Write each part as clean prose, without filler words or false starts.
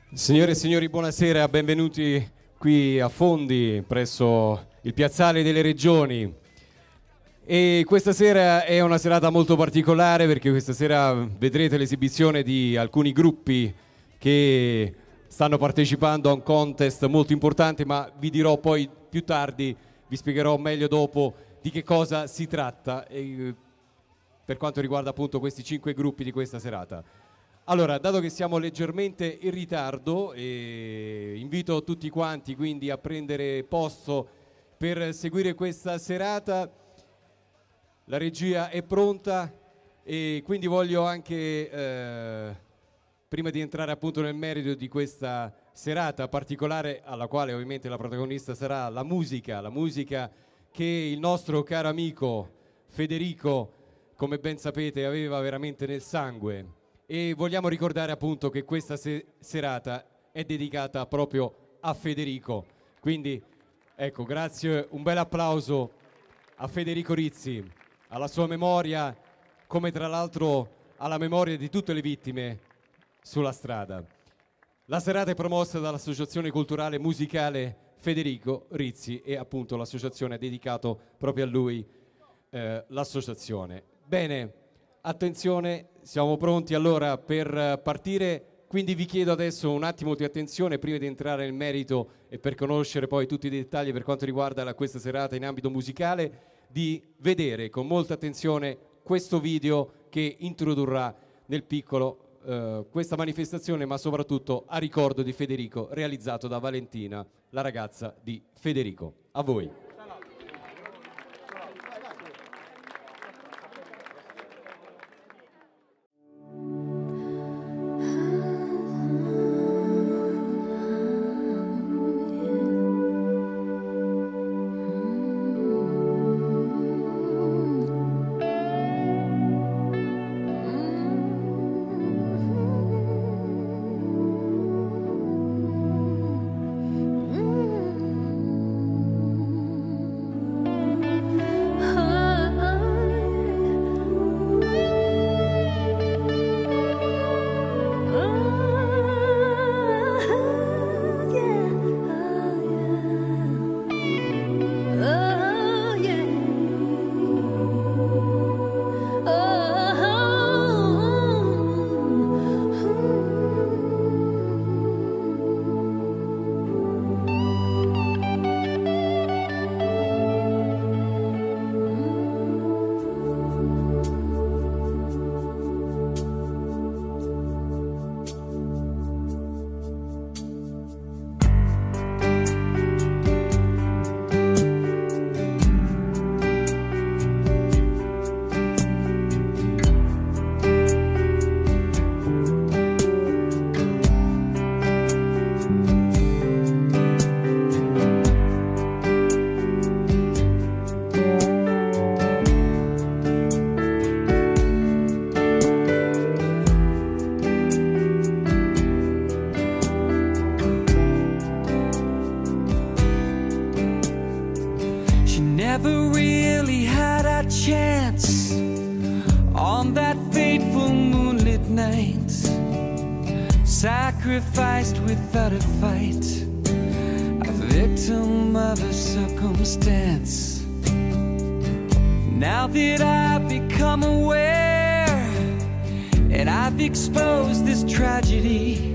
Signore e signori, buonasera, benvenuti qui a Fondi, presso il Piazzale delle Regioni. E questa sera è una serata molto particolare perché questa sera vedrete l'esibizione di alcuni gruppi che stanno partecipando a un contest molto importante, ma vi dirò poi più tardi, vi spiegherò meglio dopo di che cosa si tratta per quanto riguarda appunto questi 5 gruppi di questa serata. Allora, dato che siamo leggermente in ritardo, invito tutti quanti quindi a prendere posto per seguire questa serata. La regia è pronta e quindi voglio anche, prima di entrare appunto nel merito di questa serata particolare, alla quale ovviamente la protagonista sarà la musica che il nostro caro amico Federico, come ben sapete, aveva veramente nel sangue. E vogliamo ricordare appunto che questa serata è dedicata proprio a Federico. Quindi, ecco, grazie, un bel applauso a Federico Rizzi, alla sua memoria, come tra l'altro alla memoria di tutte le vittime sulla strada. La serata è promossa dall'Associazione Culturale Musicale Federico Rizzi e appunto l'associazione ha dedicato proprio a lui l'associazione. Bene, attenzione, siamo pronti allora per partire, quindi vi chiedo adesso un attimo di attenzione prima di entrare nel merito e per conoscere poi tutti i dettagli per quanto riguarda questa serata in ambito musicale, di vedere con molta attenzione questo video che introdurrà nel piccolo questa manifestazione, ma soprattutto a ricordo di Federico, realizzato da Valentina, la ragazza di Federico. A voi. Sacrificed without a fight, a victim of a circumstance. Now that I've become aware and I've exposed this tragedy,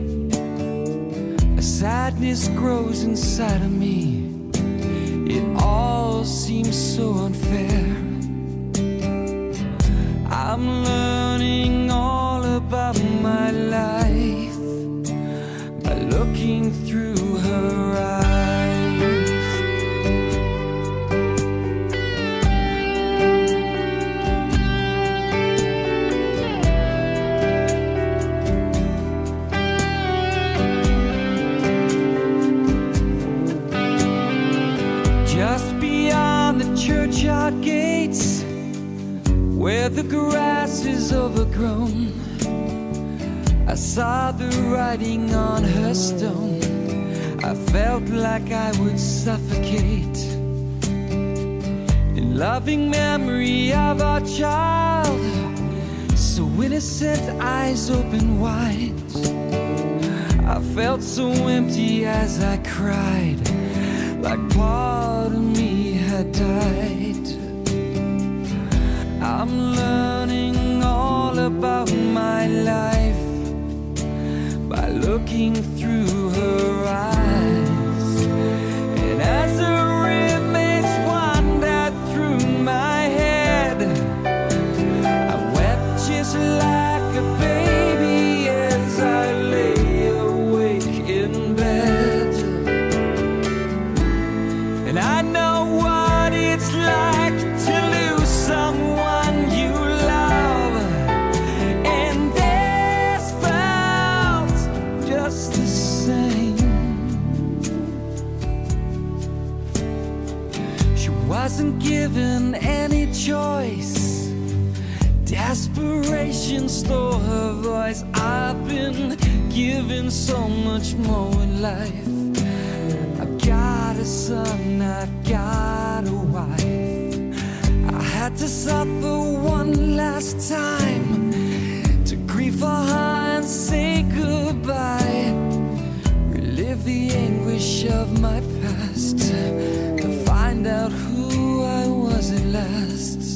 a sadness grows inside of me. It all seems so unfair. I'm learning all about my life by looking through her eyes. Just beyond the churchyard gates, where the grass is overgrown, I saw the writing on her stone. I felt like I would suffocate in loving memory of our child, so innocent, eyes open wide. I felt so empty as I cried, like part of me had died. I'm learning all about my life by looking through her eyes. And as her image wandered through my head, I wept just like a baby as I lay awake in bed. And I know what it's like to lose someone you love, and this felt just the same. She wasn't given any choice, desperation stole her voice. I've been given so much more in life. I've got a son, I've got a wife. I had to suffer one last time to grieve for her and say goodbye. Relive the anguish of my past to find out who I was at last.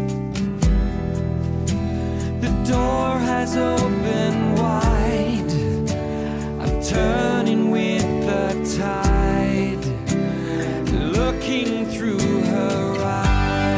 The door has opened wide, I'm turning with the tide, looking through her eyes.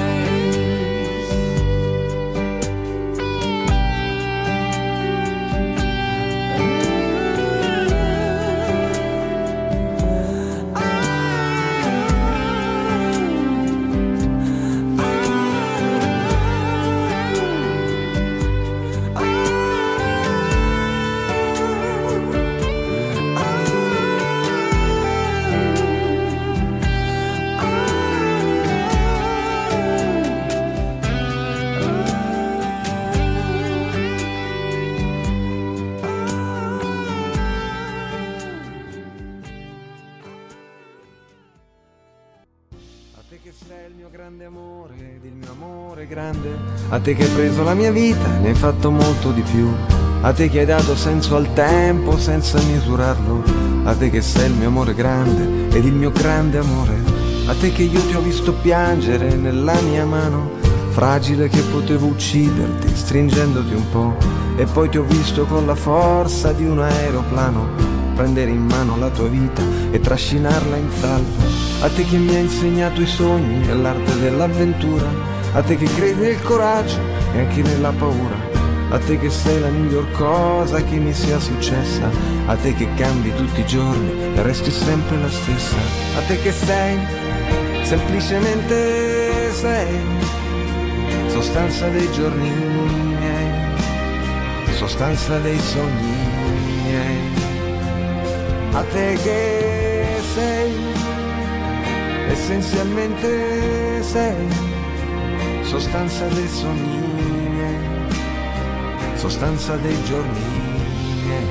A te che hai preso la mia vita, ne hai fatto molto di più. A te che hai dato senso al tempo senza misurarlo. A te che sei il mio amore grande ed il mio grande amore. A te che io ti ho visto piangere nella mia mano, fragile che potevo ucciderti stringendoti un po'. E poi ti ho visto con la forza di un aeroplano prendere in mano la tua vita e trascinarla in salvo. A te che mi hai insegnato i sogni e l'arte dell'avventura. A te che credi nel coraggio e anche nella paura. A te che sei la miglior cosa che mi sia successa. A te che cambi tutti i giorni e resti sempre la stessa. A te che sei, semplicemente sei, sostanza dei giorni miei, sostanza dei sogni miei. A te che sei, essenzialmente sei, sostanza dei sogni miei, sostanza dei giorni miei.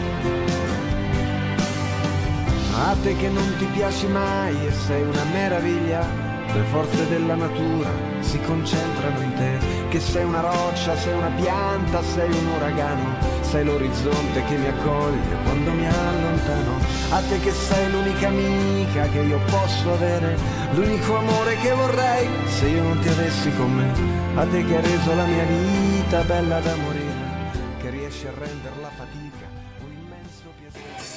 A te che non ti piaci mai e sei una meraviglia, le forze della natura si concentrano in te. Che sei una roccia, sei una pianta, sei un uragano, sei l'orizzonte che mi accoglie quando mi allontano. A te che sei l'unica amica che io posso avere, l'unico amore che vorrei se io non ti avessi con me. A te che hai reso la mia vita bella da morire, che riesci a rendere la fatica un immenso piacere.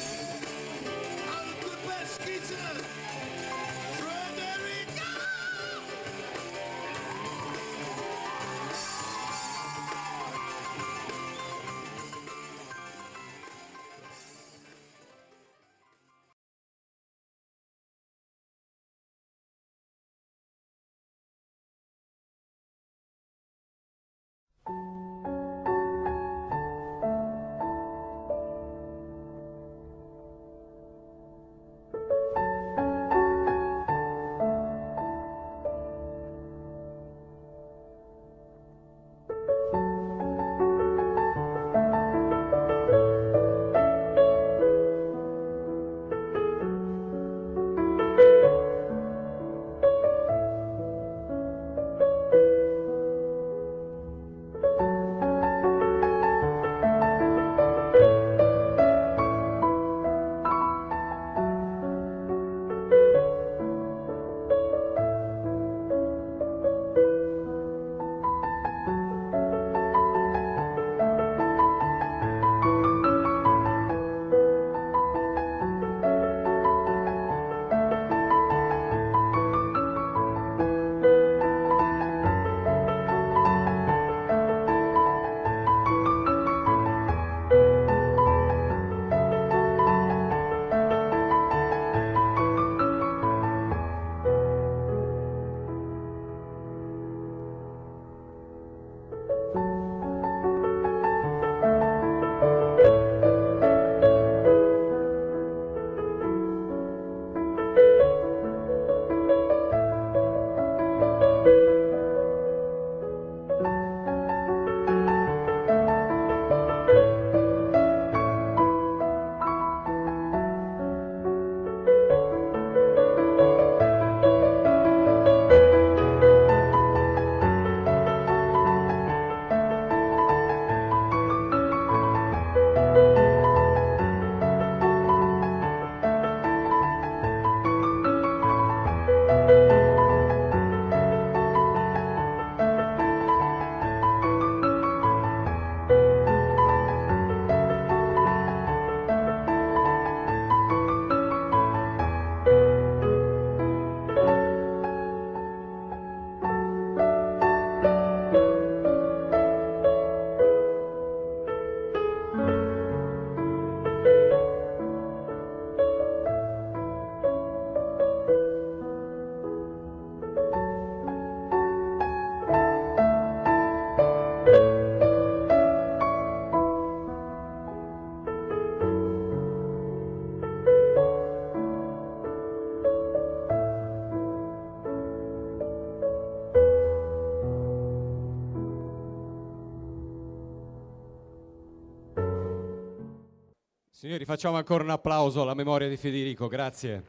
Signori, facciamo ancora un applauso alla memoria di Federico, grazie.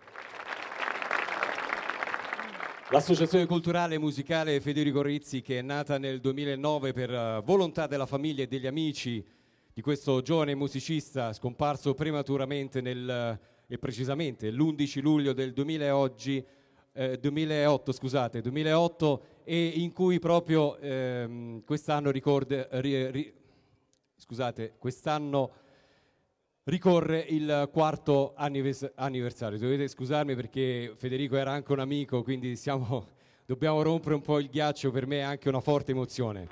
L'Associazione Culturale e Musicale Federico Rizzi, che è nata nel 2009 per volontà della famiglia e degli amici di questo giovane musicista scomparso prematuramente e precisamente l'11 luglio del 2008, e in cui proprio quest'anno ricorre il quarto anniversario. Dovete scusarmi perché Federico era anche un amico, quindi dobbiamo rompere un po' il ghiaccio, per me è anche una forte emozione.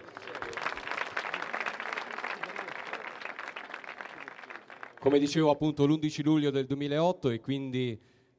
Come dicevo, appunto, l'11 luglio del 2008, e quindi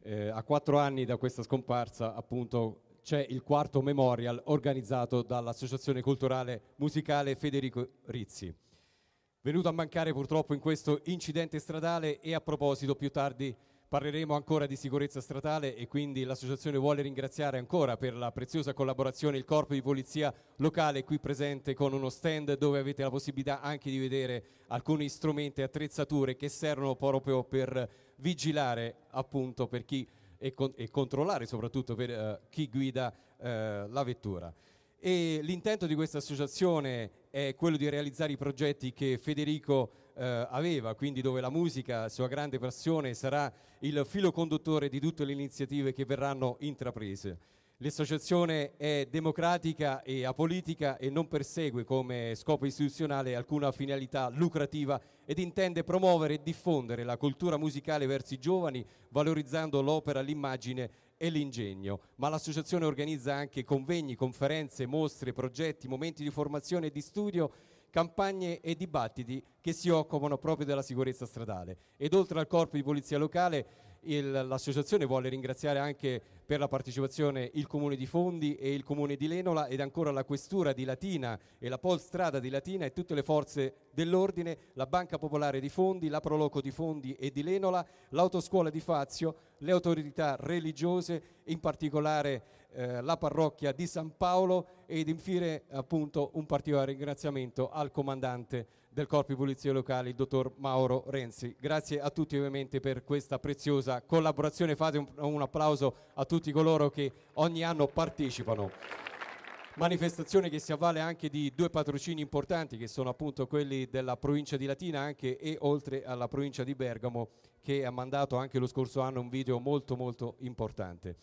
a 4 anni da questa scomparsa, appunto, c'è il quarto memorial organizzato dall'Associazione Culturale Musicale Federico Rizzi. Venuto a mancare purtroppo in questo incidente stradale, e a proposito più tardi parleremo ancora di sicurezza stradale, e quindi l'associazione vuole ringraziare ancora per la preziosa collaborazione il corpo di polizia locale qui presente, con uno stand dove avete la possibilità anche di vedere alcuni strumenti e attrezzature che servono proprio per vigilare appunto per chi e controllare soprattutto per chi guida la vettura. E l'intento di questa associazione è quello di realizzare i progetti che Federico aveva, quindi dove la musica, sua grande passione, sarà il filo conduttore di tutte le iniziative che verranno intraprese. L'associazione è democratica e apolitica e non persegue come scopo istituzionale alcuna finalità lucrativa, ed intende promuovere e diffondere la cultura musicale verso i giovani, valorizzando l'opera, l'immagine e l'ingegno. Ma l'associazione organizza anche convegni, conferenze, mostre, progetti, momenti di formazione e di studio, campagne e dibattiti che si occupano proprio della sicurezza stradale. Ed oltre al corpo di polizia locale, l'associazione vuole ringraziare anche per la partecipazione il Comune di Fondi e il Comune di Lenola, ed ancora la Questura di Latina e la Polstrada di Latina e tutte le forze dell'ordine, la Banca Popolare di Fondi, la Proloco di Fondi e di Lenola, l'Autoscuola di Fazio, le autorità religiose, in particolare la parrocchia di San Paolo, ed infine appunto un particolare ringraziamento al comandante del Corpo di Polizia Locale, il dottor Mauro Renzi. Grazie a tutti ovviamente per questa preziosa collaborazione. Fate un applauso a tutti coloro che ogni anno partecipano. Manifestazione che si avvale anche di 2 patrocini importanti, che sono appunto quelli della provincia di Latina anche, e oltre alla provincia di Bergamo, che ha mandato anche lo scorso anno un video molto molto importante.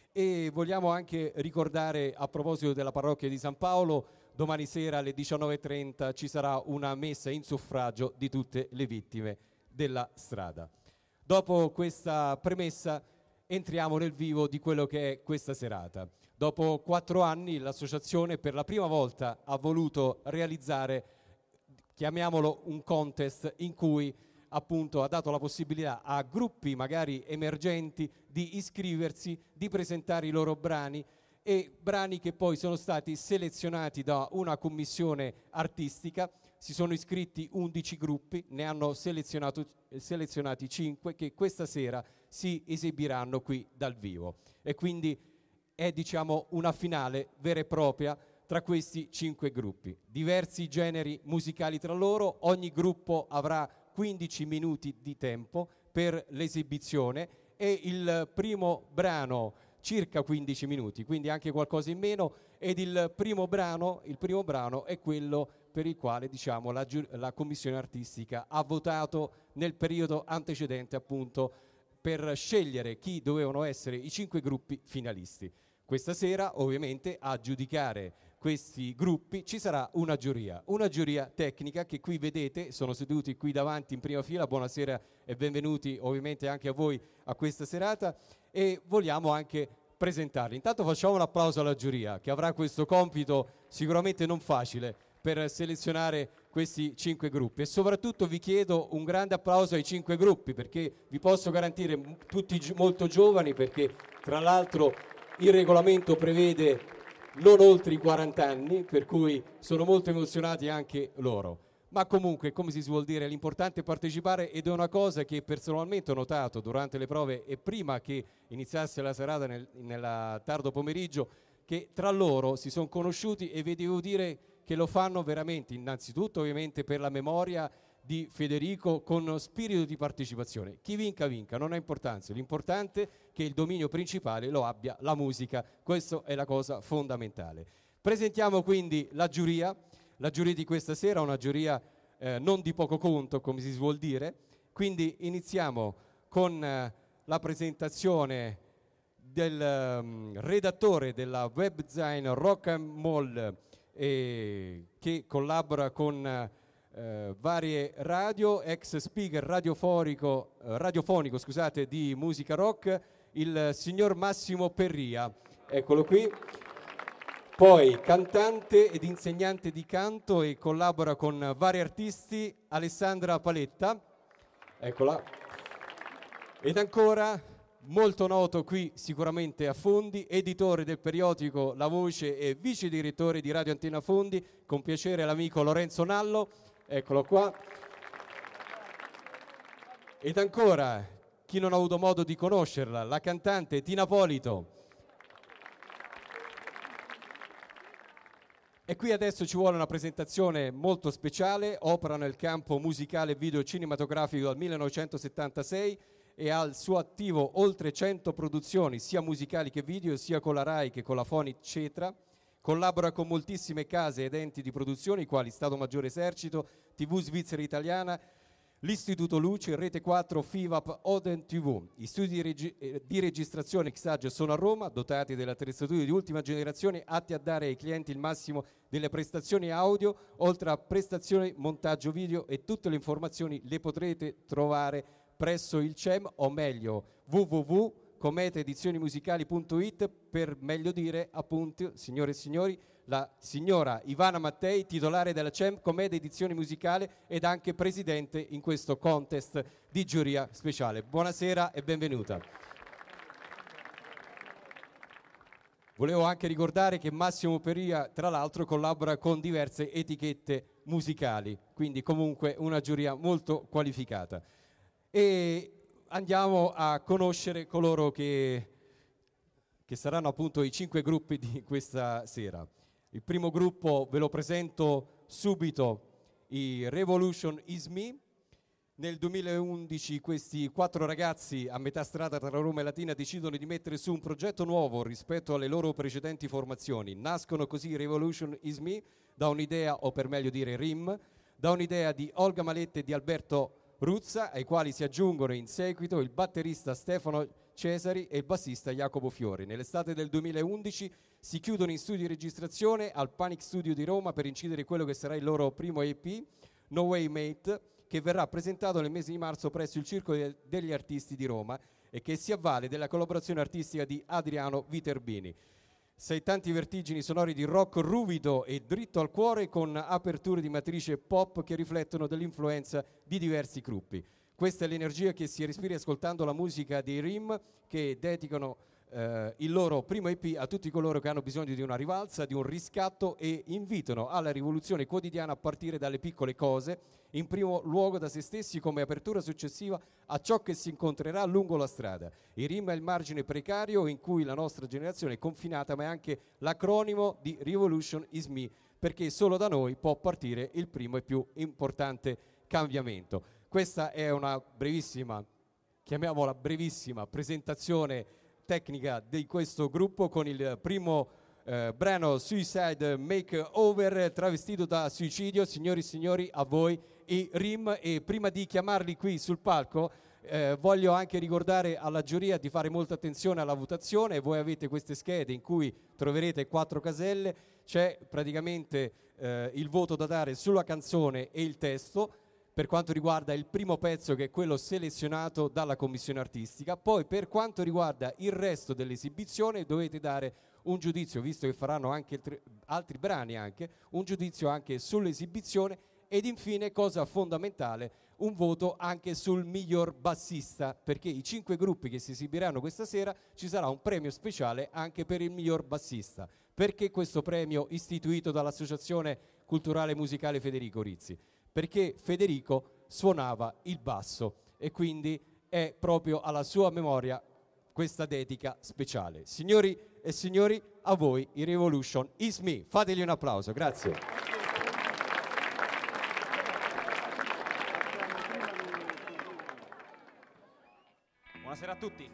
E vogliamo anche ricordare, a proposito della parrocchia di San Paolo, domani sera alle 19:30 ci sarà una messa in suffragio di tutte le vittime della strada. Dopo questa premessa entriamo nel vivo di quello che è questa serata. Dopo 4 anni l'associazione per la prima volta ha voluto realizzare, chiamiamolo un contest, in cui appunto ha dato la possibilità a gruppi magari emergenti di iscriversi, di presentare i loro brani, e brani che poi sono stati selezionati da una commissione artistica. Si sono iscritti 11 gruppi, ne hanno selezionati 5 che questa sera si esibiranno qui dal vivo, e quindi è, diciamo, una finale vera e propria tra questi 5 gruppi. Diversi generi musicali tra loro, ogni gruppo avrà 15 minuti di tempo per l'esibizione, e il primo brano circa 15 minuti, quindi anche qualcosa in meno, ed il primo brano è quello per il quale, diciamo, la commissione artistica ha votato nel periodo antecedente, appunto, per scegliere chi dovevano essere i 5 gruppi finalisti. Questa sera ovviamente a giudicare questi gruppi ci sarà una giuria tecnica che qui vedete, sono seduti qui davanti in prima fila. Buonasera e benvenuti ovviamente anche a voi a questa serata, e vogliamo anche presentarli. Intanto facciamo un applauso alla giuria, che avrà questo compito sicuramente non facile per selezionare questi 5 gruppi, e soprattutto vi chiedo un grande applauso ai 5 gruppi, perché vi posso garantire tutti molto giovani, perché tra l'altro il regolamento prevede non oltre i 40 anni, per cui sono molto emozionati anche loro. Ma comunque, come si suol dire, l'importante è partecipare, ed è una cosa che personalmente ho notato durante le prove e prima che iniziasse la serata nel tardo pomeriggio, che tra loro si sono conosciuti, e vi devo dire che lo fanno veramente, innanzitutto ovviamente per la memoria di Federico con spirito di partecipazione. Chi vinca vinca, non ha importanza, l'importante è che il dominio principale lo abbia la musica, questa è la cosa fondamentale. Presentiamo quindi la giuria di questa sera, una giuria non di poco conto, come si suol dire, quindi iniziamo con la presentazione del redattore della webzine Rock and Moll, che collabora con varie radio, ex speaker radiofonico di musica rock, il signor Massimo Perria, eccolo qui. Poi cantante ed insegnante di canto e collabora con vari artisti, Alessandra Paletta, eccola. Ed ancora molto noto qui sicuramente a Fondi, editore del periodico La Voce e vice direttore di Radio Antenna Fondi, con piacere l'amico Lorenzo Nallo, eccolo qua. Ed ancora, chi non ha avuto modo di conoscerla, la cantante Tina Polito. E qui adesso ci vuole una presentazione molto speciale, opera nel campo musicale e video cinematografico dal 1976 e ha al suo attivo oltre 100 produzioni, sia musicali che video, sia con la Rai che con la Foni, eccetera. Collabora con moltissime case ed enti di produzione, quali Stato Maggiore Esercito, TV Svizzera Italiana, l'Istituto Luce, Rete 4, FIVAP, Oden TV. I studi di registrazione e mixaggio sono a Roma, dotati dell'attrezzatura di ultima generazione, atti a dare ai clienti il massimo delle prestazioni audio, oltre a prestazioni montaggio video, e tutte le informazioni le potrete trovare presso il CEM, o meglio www.cometeedizionimusicali.it, per meglio dire, appunto, signore e signori, la signora Ivana Mattei, titolare della CEM Comete Edizioni Musicali ed anche presidente in questo contest di giuria speciale. Buonasera e benvenuta. Volevo anche ricordare che Massimo Perria, tra l'altro, collabora con diverse etichette musicali, quindi comunque una giuria molto qualificata. E andiamo a conoscere coloro che saranno appunto i 5 gruppi di questa sera. Il primo gruppo ve lo presento subito, i Revolution Is Me. Nel 2011 questi 4 ragazzi a metà strada tra Roma e Latina decidono di mettere su un progetto nuovo rispetto alle loro precedenti formazioni. Nascono così Revolution Is Me da un'idea, o per meglio dire RIM, da un'idea di Olga Malette e di Alberto Ruzza, ai quali si aggiungono in seguito il batterista Stefano Cesari e il bassista Jacopo Fiori. Nell'estate del 2011 si chiudono in studio di registrazione al Panic Studio di Roma per incidere quello che sarà il loro primo EP, No Way Mate, che verrà presentato nel mese di marzo presso il Circolo degli Artisti di Roma e che si avvale della collaborazione artistica di Adriano Viterbini. Sei tanti vertigini sonori di rock ruvido e dritto al cuore, con aperture di matrice pop che riflettono dell'influenza di diversi gruppi. Questa è l'energia che si respira ascoltando la musica dei RIM, che dedicano il loro primo EP a tutti coloro che hanno bisogno di una rivalsa, di un riscatto, e invitano alla rivoluzione quotidiana a partire dalle piccole cose, in primo luogo da se stessi, come apertura successiva a ciò che si incontrerà lungo la strada. Il RIM è il margine precario in cui la nostra generazione è confinata, ma è anche l'acronimo di Revolution Is Me, perché solo da noi può partire il primo e più importante cambiamento. Questa è una brevissima, chiamiamola brevissima, presentazione tecnica di questo gruppo, con il primo brano Suicide Makeover, travestito da suicidio. Signori e signori, a voi i RIM. E prima di chiamarli qui sul palco voglio anche ricordare alla giuria di fare molta attenzione alla votazione. Voi avete queste schede in cui troverete 4 caselle, c'è praticamente il voto da dare sulla canzone e il testo per quanto riguarda il primo pezzo, che è quello selezionato dalla commissione artistica. Poi per quanto riguarda il resto dell'esibizione dovete dare un giudizio, visto che faranno anche altri brani, anche un giudizio anche sull'esibizione, ed infine, cosa fondamentale, un voto anche sul miglior bassista, perché i 5 gruppi che si esibiranno questa sera ci sarà un premio speciale anche per il miglior bassista. Perché questo premio istituito dall'Associazione Culturale Musicale Federico Rizzi? Perché Federico suonava il basso e quindi è proprio alla sua memoria questa dedica speciale. Signori e signori, a voi i Revolution Is Me. Fategli un applauso, grazie. Buonasera a tutti.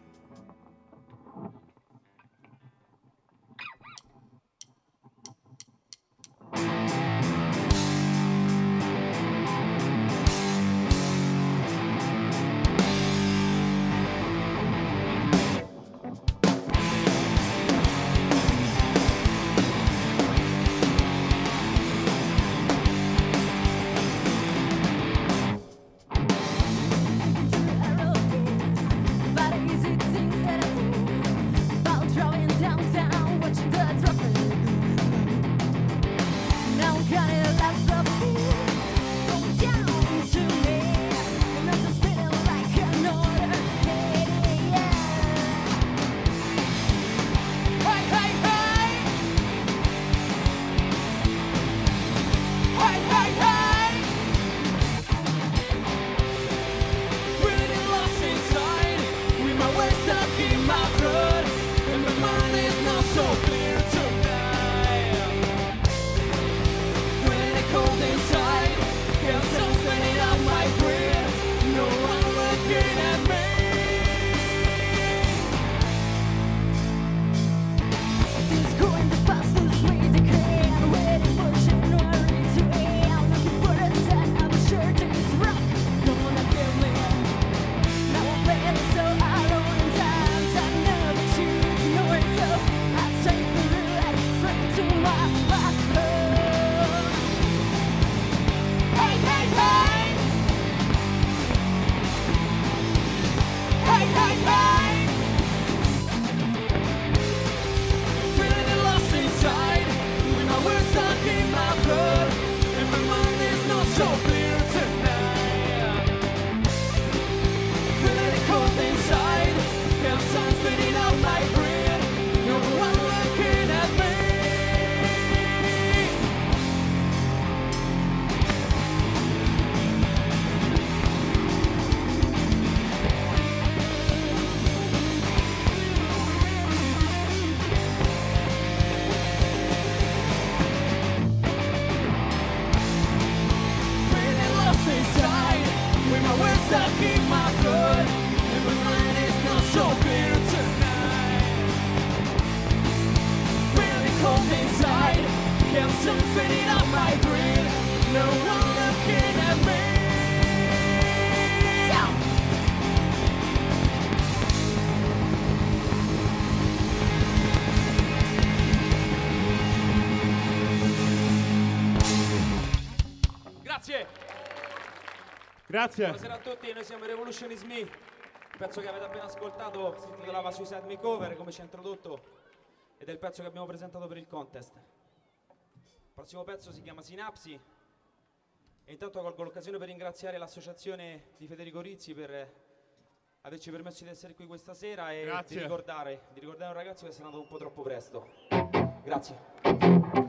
Grazie. Buonasera a tutti, noi siamo i Revolutionist Me. Il pezzo che avete appena ascoltato si intitolava Suicide Makeover, come ci ha introdotto, ed è il pezzo che abbiamo presentato per il contest. Il prossimo pezzo si chiama Sinapsi. E intanto colgo l'occasione per ringraziare l'associazione di Federico Rizzi per averci permesso di essere qui questa sera e di ricordare un ragazzo che si è nato un po' troppo presto. Grazie.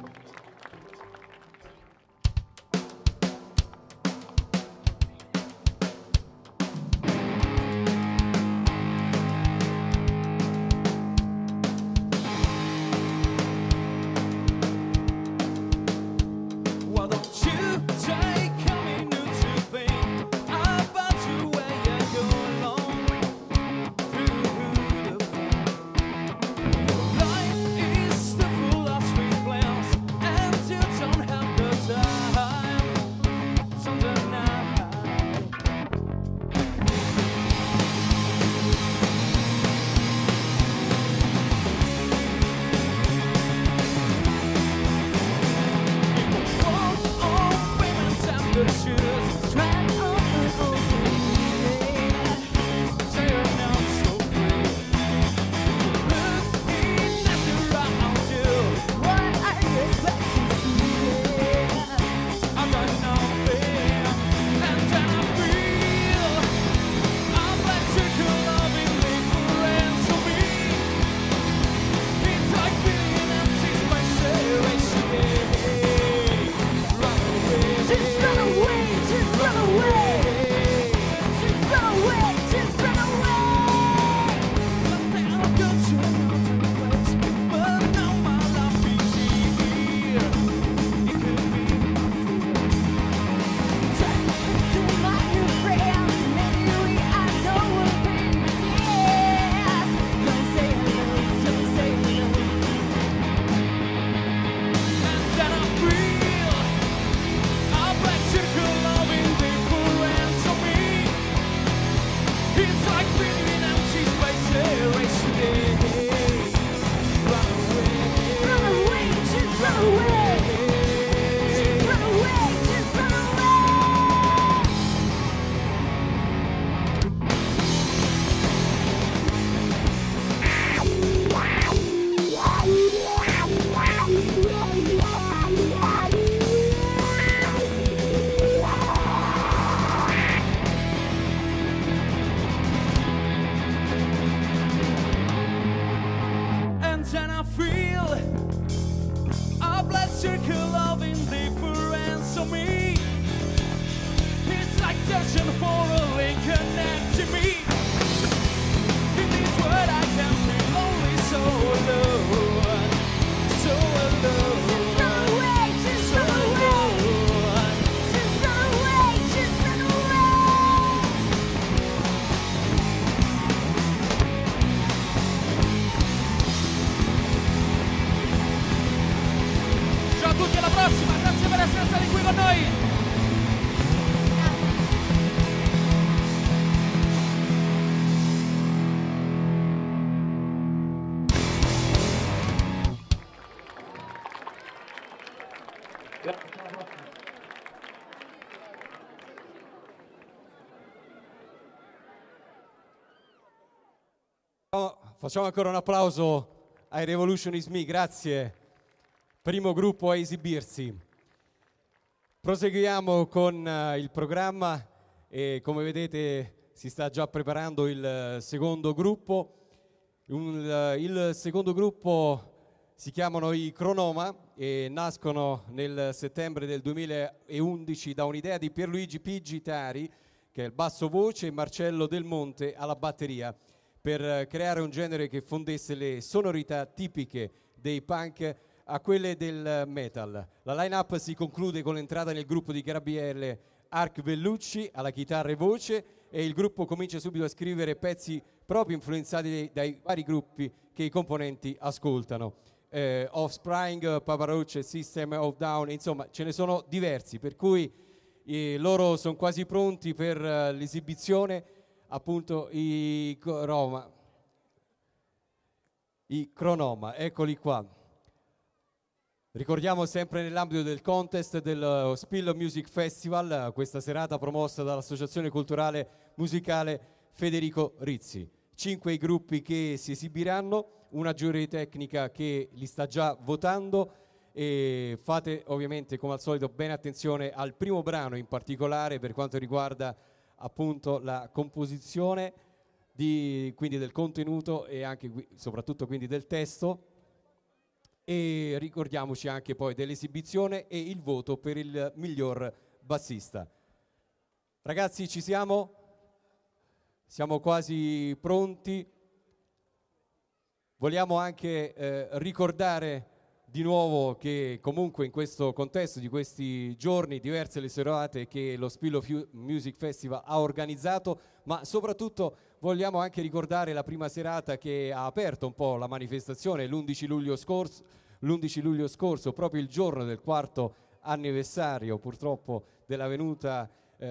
Just run away, looking for a link connecting me. In this world I can feel lonely, so alone, so alone. Just run away, just run away. Just run away, just run away. Ciao a tutti, alla prossima, grazie per essere stati qui con noi. Facciamo ancora un applauso ai Revolution Is Me, grazie. Primo gruppo a esibirsi. Proseguiamo con il programma e come vedete si sta già preparando il secondo gruppo. Il secondo gruppo si chiamano i Cronoma e nascono nel settembre del 2011 da un'idea di Pierluigi Piggitari, che è il basso voce, e Marcello Del Monte alla batteria, per creare un genere che fondesse le sonorità tipiche dei punk a quelle del metal. La line-up si conclude con l'entrata nel gruppo di Gabriele Arc Vellucci alla chitarra e voce, e il gruppo comincia subito a scrivere pezzi proprio influenzati dai vari gruppi che i componenti ascoltano. Offspring, Papa Roach, System of Down, insomma ce ne sono diversi, per cui loro sono quasi pronti per l'esibizione. Appunto i Cronoma, eccoli qua. Ricordiamo sempre nell'ambito del contest del Spillo Music Festival, questa serata promossa dall'Associazione Culturale Musicale Federico Rizzi. 5 i gruppi che si esibiranno, una giuria tecnica che li sta già votando, e fate ovviamente come al solito bene attenzione al primo brano in particolare per quanto riguarda appunto la composizione quindi del contenuto e anche soprattutto quindi del testo, e ricordiamoci anche poi dell'esibizione e il voto per il miglior bassista. Ragazzi, ci siamo? Siamo quasi pronti. Vogliamo anche ricordare di nuovo che comunque in questo contesto di questi giorni diverse le serate che lo Spillo Music Festival ha organizzato, ma soprattutto vogliamo anche ricordare la prima serata che ha aperto un po' la manifestazione l'11 luglio scorso, proprio il giorno del 4° anniversario purtroppo della venuta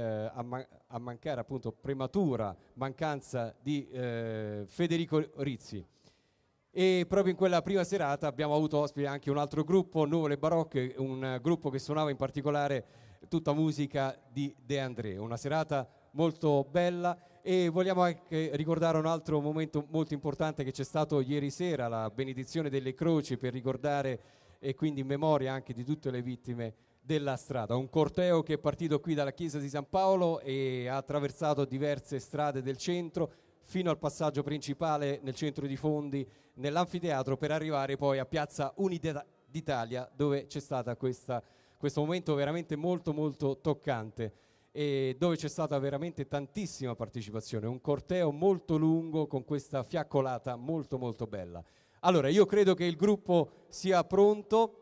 a mancare appunto prematura mancanza di Federico Rizzi. E proprio in quella prima serata abbiamo avuto ospite anche un altro gruppo, Nuvole Barocche, un gruppo che suonava in particolare tutta musica di De André. Una serata molto bella, e vogliamo anche ricordare un altro momento molto importante che c'è stato ieri sera, la benedizione delle croci, per ricordare e quindi in memoria anche di tutte le vittime della strada. Un corteo che è partito qui dalla chiesa di San Paolo e ha attraversato diverse strade del centro fino al passaggio principale nel centro di Fondi, nell'anfiteatro, per arrivare poi a Piazza Unità d'Italia, dove c'è stata questo momento veramente molto molto toccante e dove c'è stata veramente tantissima partecipazione, un corteo molto lungo con questa fiaccolata molto molto bella. Allora, io credo che il gruppo sia pronto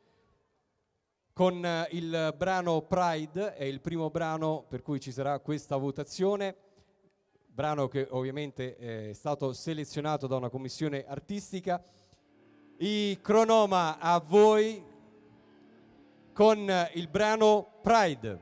con il brano Pride, è il primo brano per cui ci sarà questa votazione, brano che ovviamente è stato selezionato da una commissione artistica. I Cronoma, a voi con il brano Pride.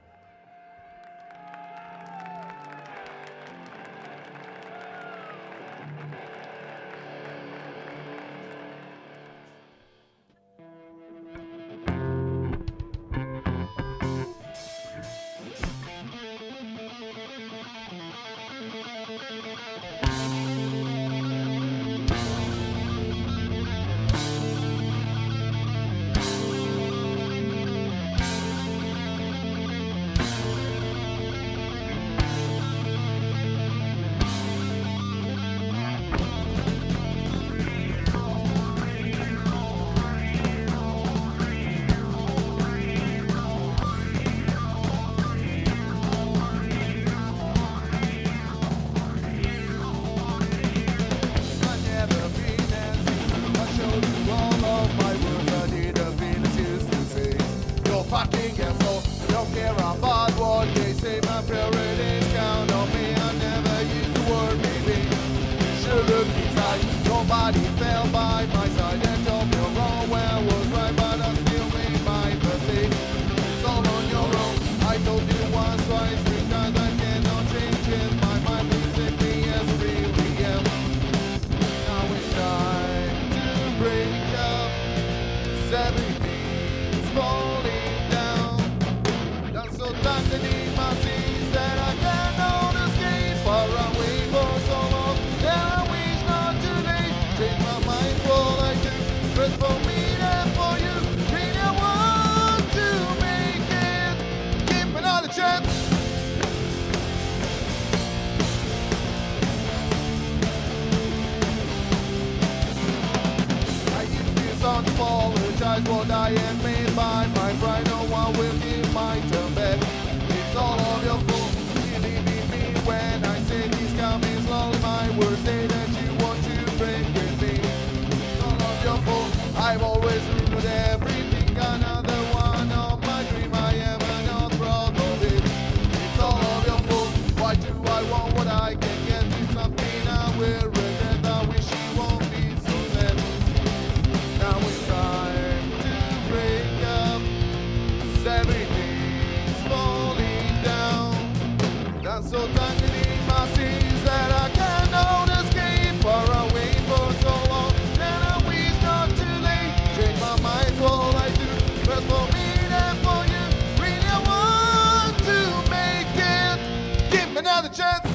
find my pride, no one will give my turn back. It's all of your fault, believing me when I say these coming slowly. My words say that you want to break with me. It's all of your fault, I've always ruined everything. Another one of my dream, I am not proud of it. It's all of your fault, why do I want what I can get? It's something I will regret, I wish you won't be so sad. Now it's time to break up, 'cause everything's falling down. That's so tangled in my sins that I cannot escape, far away for so long, and I wish not too late. Change my mind's all I do, but for me and for you, really I want to make it. Give me another chance.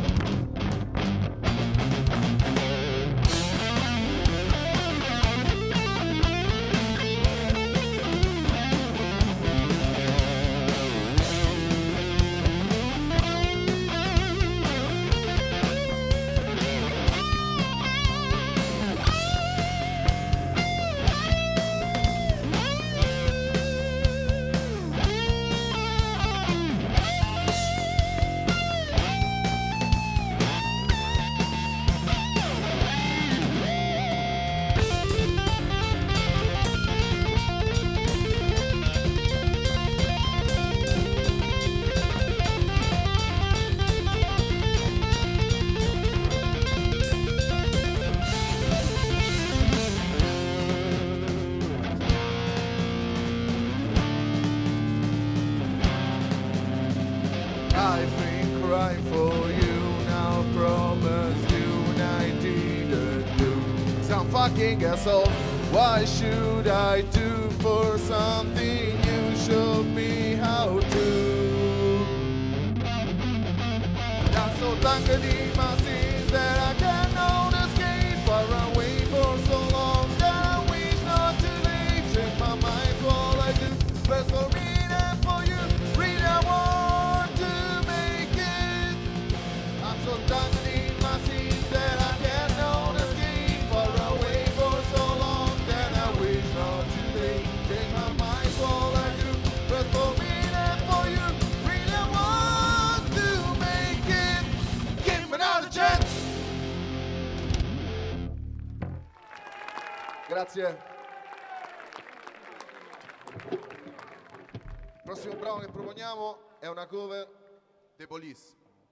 I've been crying for you, now promise you, and I didn't do. Some fucking asshole, why should I do for something you showed me how to? That's so tangled in my sins that I cannot escape, far away for so long that I wish not to late. Change my mind's all I do, but for me and for you, really I want to make it. I'm so tangled in my sins that I cannot escape, far away for so long that I wish not to late. Change my mind's all I do, but for me and for you, really I want to make it. Give me another chance. Grazie. Il prossimo brano che proponiamo è una cover dei Police.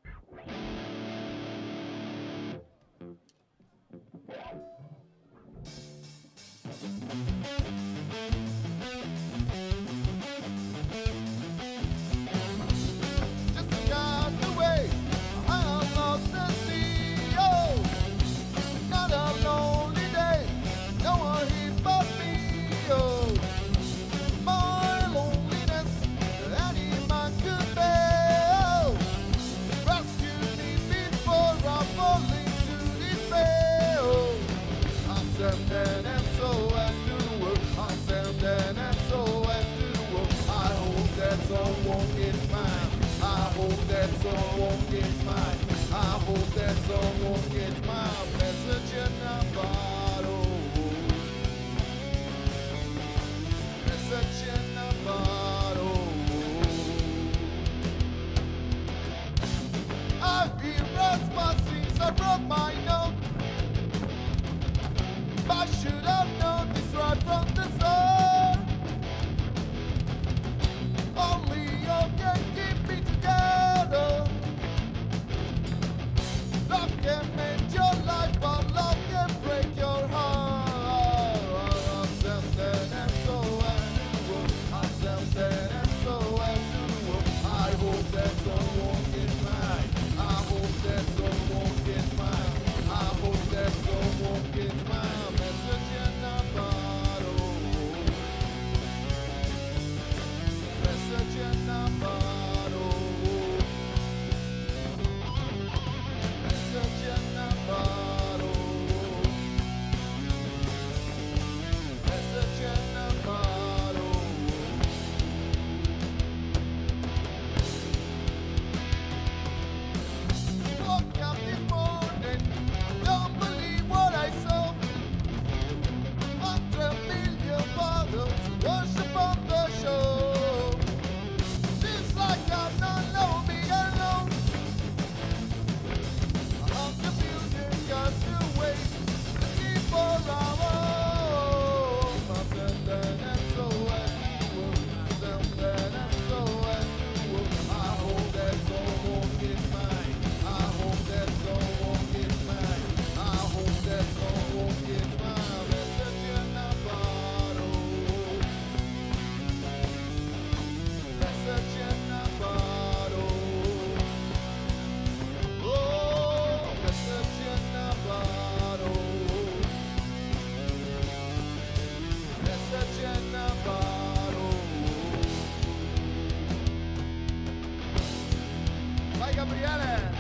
Just a cast away, I lost the sea. Oh, not a lonely day, no one here but me. Oh, my loneliness, any man could bear. Oh, rescue me before I fall into despair. Oh, I send an SOS to the world. I send an SOS to the world. I hope that someone gets mine. I hope that someone gets mine. I hope that someone gets my message in a bottle. Message in a bottle. I've erased my sins, I wrote my note. I should have known this right from the start. Only you can keep me together. Love can make your life, but love can break your heart. I sent an SOS to the world. I sent an SOS to the world. I hope that someone gets mine. I hope that someone gets mine. I hope that someone gets my message in a Gabriele.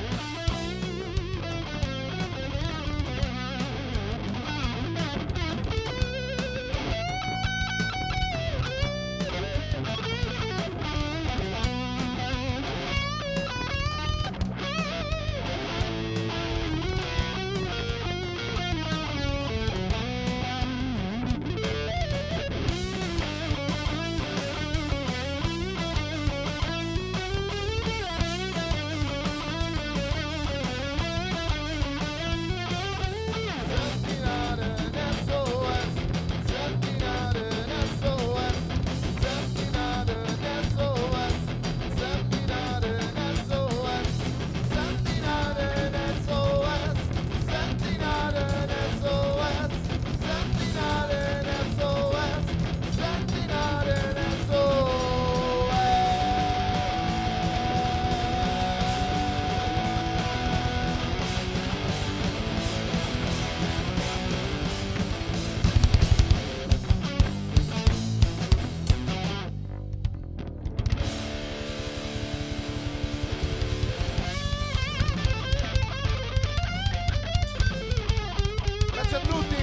Grazie a tutti.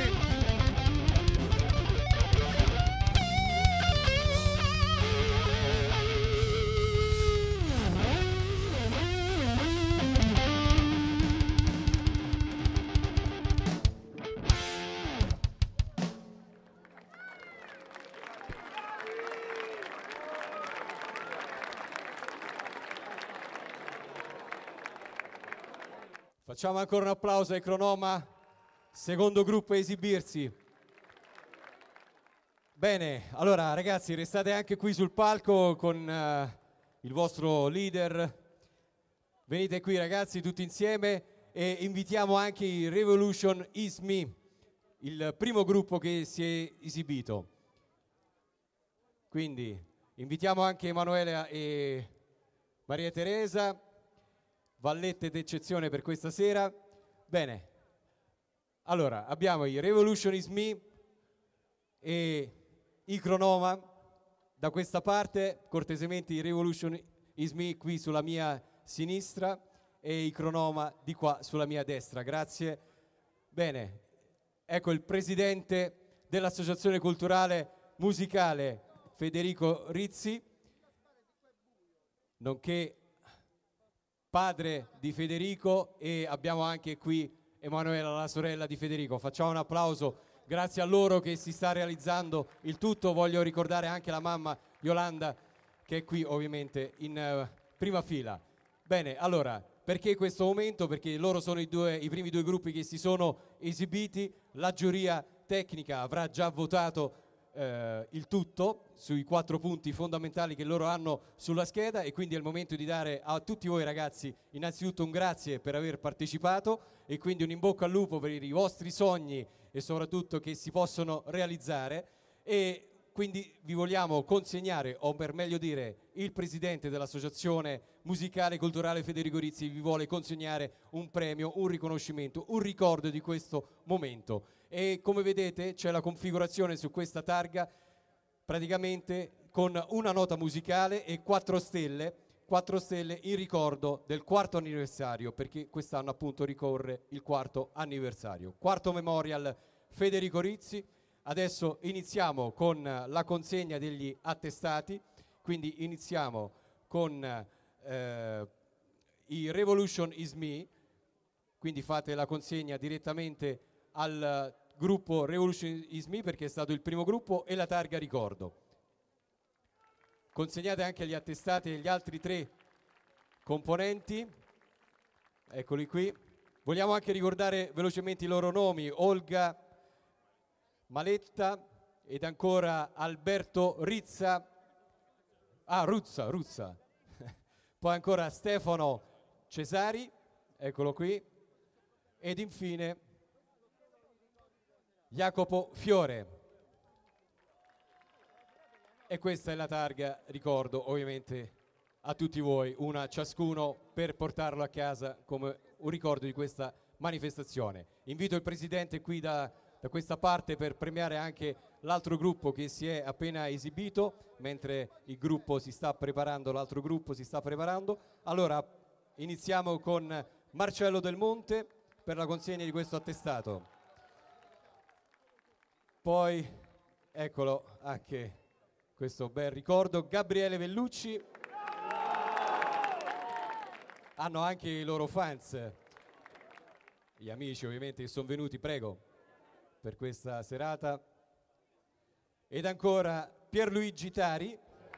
Facciamo ancora un applauso ai Cronoma, secondo gruppo a esibirsi. Bene, allora ragazzi, restate anche qui sul palco con il vostro leader. Venite qui ragazzi tutti insieme e invitiamo anche i Revolution Is Me, il primo gruppo che si è esibito. Quindi invitiamo anche Emanuele e Maria Teresa, vallette d'eccezione per questa sera. Bene, allora abbiamo i Revolution Is Me e i Cronoma da questa parte, cortesemente i Revolution Is Me qui sulla mia sinistra e i Cronoma di qua sulla mia destra, grazie. Bene, ecco il presidente dell'Associazione Culturale Musicale Federico Rizzi, nonché padre di Federico, e abbiamo anche qui Emanuela, la sorella di Federico. Facciamo un applauso, grazie a loro che si sta realizzando il tutto. Voglio ricordare anche la mamma Yolanda che è qui ovviamente in prima fila. Bene, allora, perché questo momento? Perché loro sono i primi due gruppi che si sono esibiti, la giuria tecnica avrà già votato il tutto sui 4 punti fondamentali che loro hanno sulla scheda, e quindi è il momento di dare a tutti voi ragazzi innanzitutto un grazie per aver partecipato e quindi un in bocca al lupo per i vostri sogni e soprattutto che si possono realizzare. E quindi vi vogliamo consegnare, o per meglio dire il presidente dell'Associazione Musicale e Culturale Federico Rizzi vi vuole consegnare un premio, un riconoscimento, un ricordo di questo momento. E come vedete c'è la configurazione su questa targa praticamente con una nota musicale e 4 stelle in ricordo del 4º anniversario, perché quest'anno appunto ricorre il 4º anniversario. 4º Memorial Federico Rizzi. Adesso iniziamo con la consegna degli attestati, quindi iniziamo con i Revolution Is Me, quindi fate la consegna direttamente al gruppo Revolution Is Me perché è stato il primo gruppo, e la targa ricordo. Consegnate anche gli attestati agli altri 3 componenti, eccoli qui. Vogliamo anche ricordare velocemente i loro nomi: Olga Maletta ed ancora Alberto Ruzza, poi ancora Stefano Cesari, eccolo qui, ed infine Jacopo Fiore. E questa è la targa ricordo ovviamente a tutti voi, una ciascuno, per portarlo a casa come un ricordo di questa manifestazione. Invito il presidente qui da questa parte per premiare anche l'altro gruppo che si è appena esibito, mentre il gruppo si sta preparando, l'altro gruppo si sta preparando. Allora iniziamo con Marcello Del Monte per la consegna di questo attestato. Poi, eccolo anche questo bel ricordo, Gabriele Vellucci. Hanno anche i loro fans, gli amici ovviamente che sono venuti, prego, per questa serata. Ed ancora Pierluigi Tari.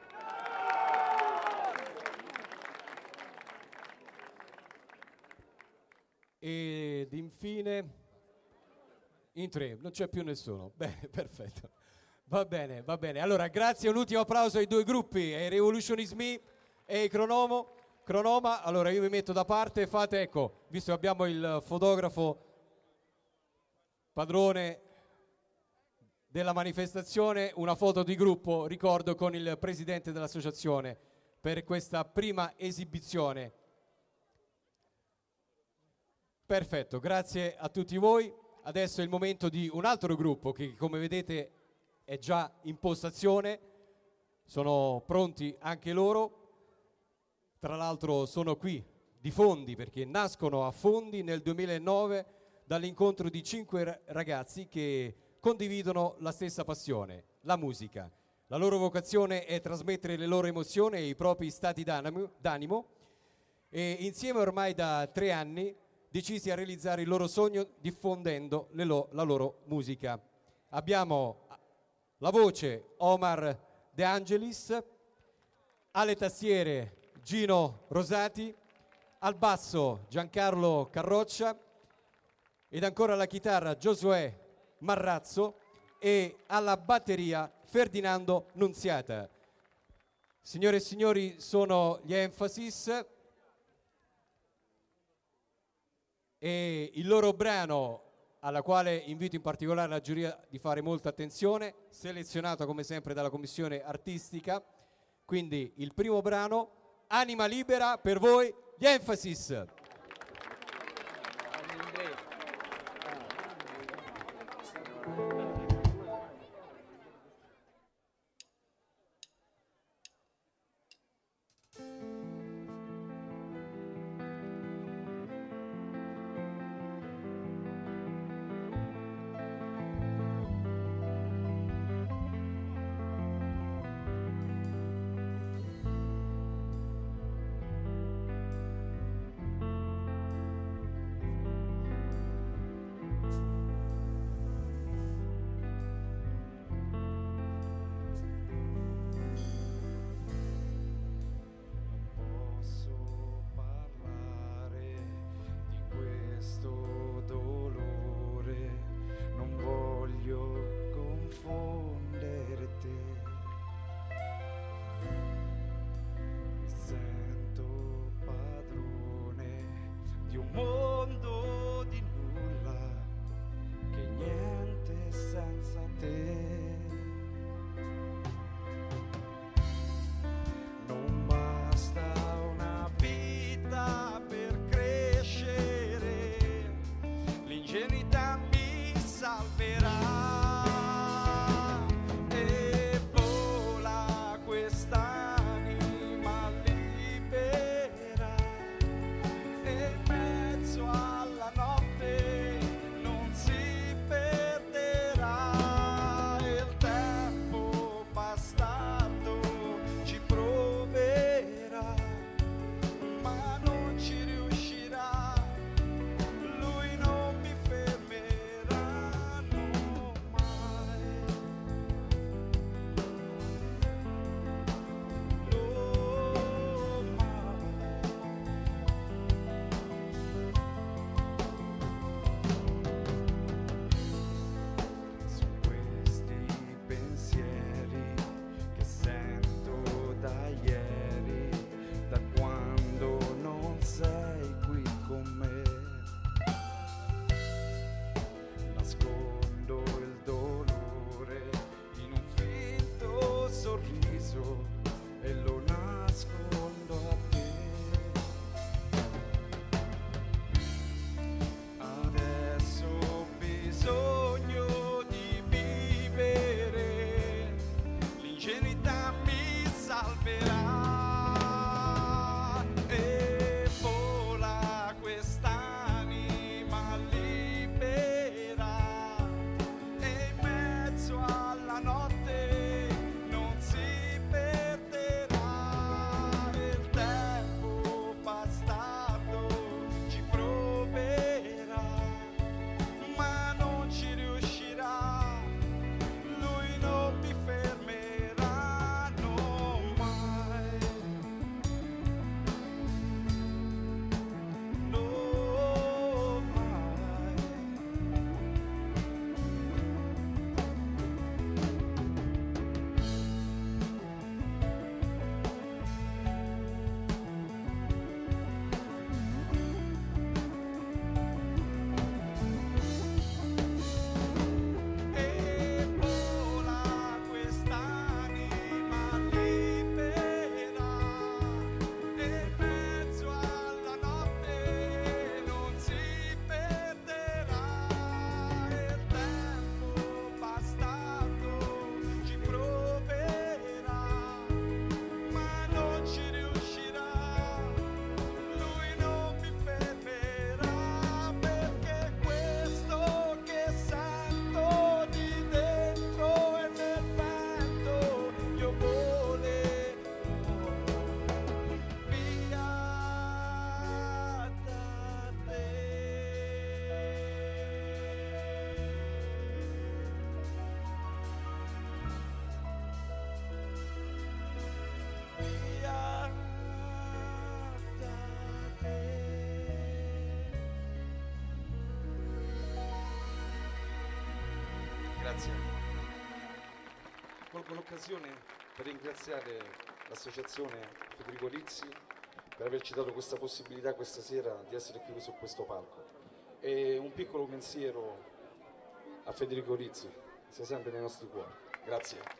Ed infine, in tre, non c'è più nessuno. Bene, perfetto. Va bene, va bene. Allora, grazie, un ultimo applauso ai due gruppi, ai Revolutionist Me e ai Cronoma. Allora, io vi metto da parte, fate, ecco, visto che abbiamo il fotografo padrone della manifestazione, una foto di gruppo, ricordo, con il presidente dell'associazione per questa prima esibizione. Perfetto, grazie a tutti voi. Adesso è il momento di un altro gruppo che, come vedete, è già in postazione. Sono pronti anche loro. Tra l'altro sono qui di Fondi perché nascono a Fondi nel 2009 dall'incontro di 5 ragazzi che condividono la stessa passione, la musica. La loro vocazione è trasmettere le loro emozioni e i propri stati d'animo e insieme ormai da 3 anni decisi a realizzare il loro sogno diffondendo la loro musica. Abbiamo la voce Omar De Angelis, alle tastiere Gino Rosati, al basso Giancarlo Carroccia ed ancora alla chitarra Giosuè Marrazzo e alla batteria Ferdinando Nunziata. Signore e signori, sono gli Emphasis e il loro brano, alla quale invito in particolare la giuria di fare molta attenzione, selezionato come sempre dalla commissione artistica. Quindi il primo brano, Anima Libera, per voi gli Emphasis. con l'occasione per ringraziare l'associazione Federico Rizzi per averci dato questa possibilità questa sera di essere qui su questo palco. E un piccolo pensiero a Federico Rizzi, sia sempre nei nostri cuori. Grazie.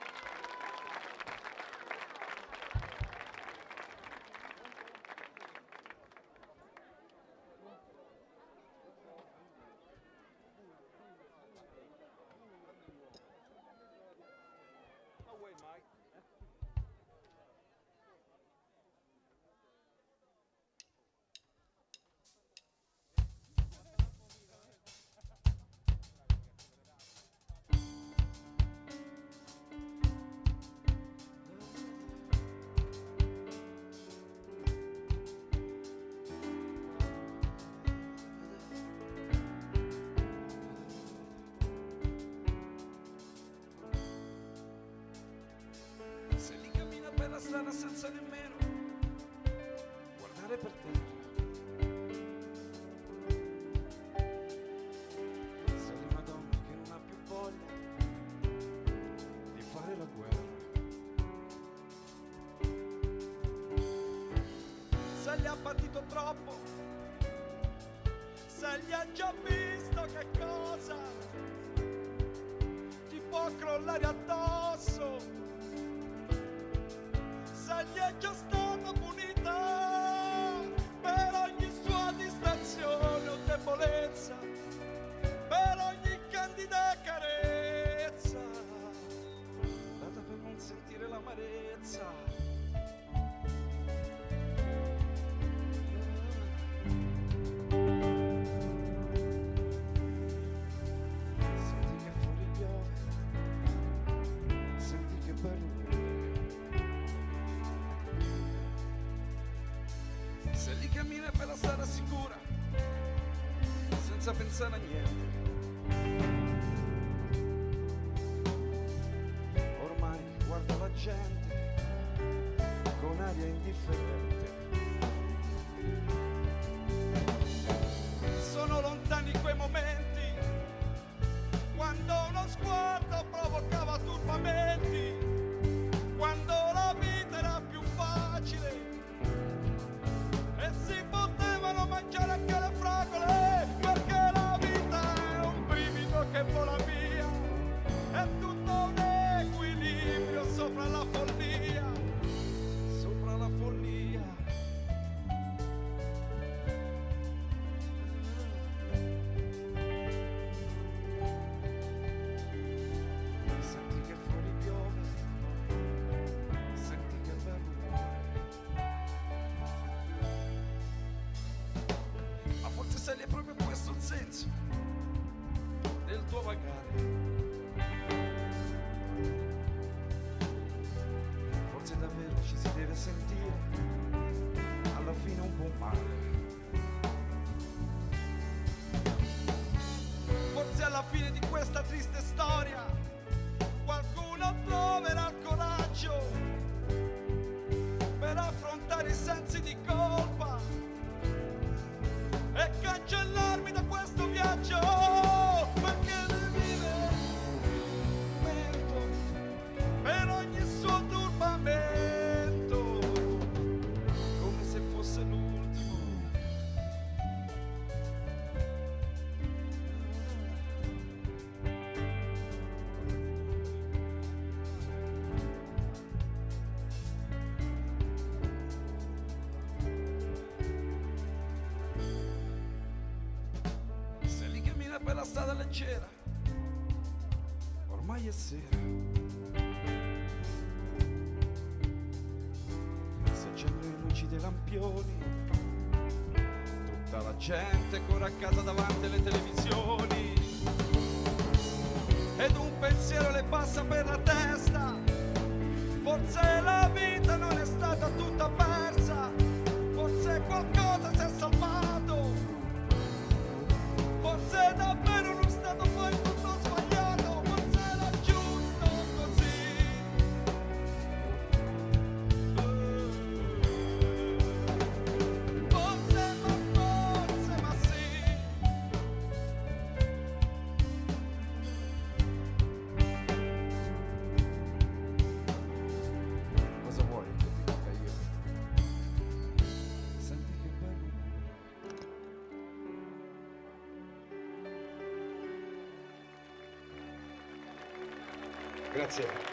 Strada senza nemmeno guardare per terra. Sei una donna che non ha più voglia di fare la guerra. Se gli ha partito troppo, se gli ha già visto che cosa ti può crollare addosso, gli è già stata punita per ogni sua distrazione o debolezza, per ogni candida carezza data per non sentire l'amarezza. Senti che fuori piove, senti che bello. Se lì cammina per la strada sicura, senza pensare a niente, ormai guarda la gente con aria indifferente. Sono lontani quei momenti quando uno sguardo provocava turbamenti, quando la vita era più facile e si potevano mangiare anche le fragole, perché la vita è un brivido che vola via, è tutto un equilibrio sopra la follia, sopra la follia. Senti che fuori piove, senti che bello muore. Ma forse sai è proprio questo il senso del tuo vagare. Forse davvero ci si deve sentire alla fine un po' male. Forse alla fine di questa triste storia qualcuno troverà il coraggio per affrontare i sensi di colpa e cancellarmi da questo viaggio, perché ne vive merito per ogni suo turbamento, come se fosse l'ultimo. Per la strada leggera, ormai è sera. Si accendono le luci dei lampioni, tutta la gente corre a casa davanti alle televisioni, ed un pensiero le passa per la testa: forse la vita non è stata tutta persa, forse qualcosa si è salvato, forse davvero non è stato poi tutto sbagliato, forse era giusto così. Forse, ma sì. Grazie.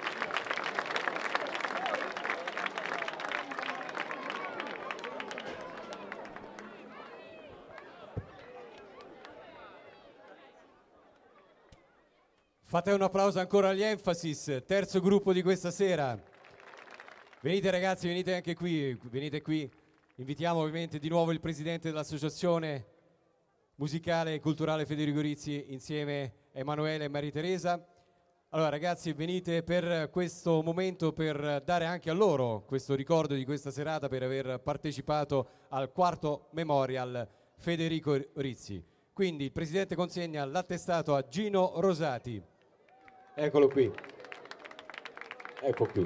Fate un applauso ancora agli Emphasis, terzo gruppo di questa sera. Venite ragazzi, venite anche qui, venite qui. Invitiamo ovviamente di nuovo il presidente dell'associazione musicale e culturale Federico Rizzi insieme a Emanuele e Maria Teresa. Allora ragazzi, venite per questo momento per dare anche a loro questo ricordo di questa serata, per aver partecipato al quarto Memorial Federico Rizzi. Quindi il presidente consegna l'attestato a Gino Rosati. Eccolo qui. Ecco qui.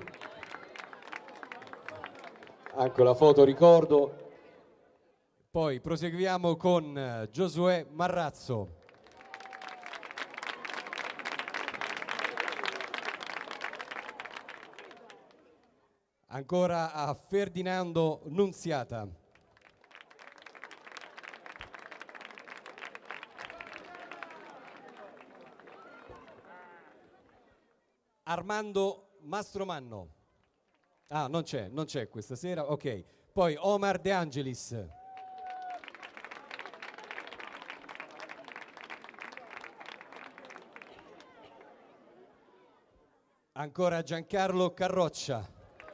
Anche la foto ricordo. Poi proseguiamo con Giosuè Marrazzo. Ancora a Ferdinando Nunziata. Armando Mastromanno. Ah, non c'è questa sera, ok. Poi Omar De Angelis. Ancora Giancarlo Carroccia.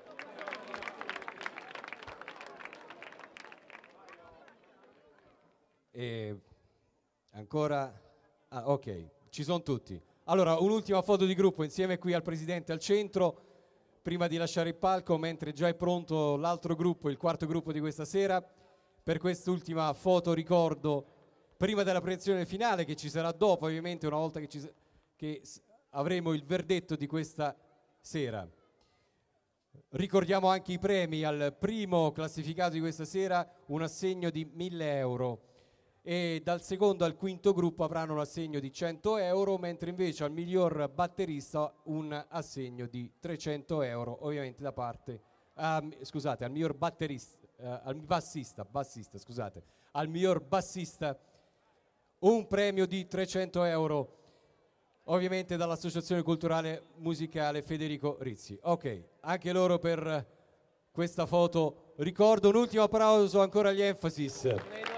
E ancora... Ah, ok, ci sono tutti. Allora, un'ultima foto di gruppo insieme qui al presidente al centro, prima di lasciare il palco, mentre già è pronto l'altro gruppo, il quarto gruppo di questa sera, per quest'ultima foto ricordo, prima della proiezione finale, che ci sarà dopo, ovviamente, una volta che avremo il verdetto di questa sera. Ricordiamo anche i premi: al primo classificato di questa sera un assegno di 1.000 euro. E dal secondo al quinto gruppo avranno un assegno di 100 euro, mentre invece al miglior batterista un assegno di 300 euro, ovviamente da parte, scusate, al miglior batterista, al bassista, scusate, al miglior bassista un premio di 300 euro, ovviamente dall'Associazione Culturale Musicale Federico Rizzi. Ok, anche loro per questa foto ricordo. Un ultimo applauso ancora agli Emphasis.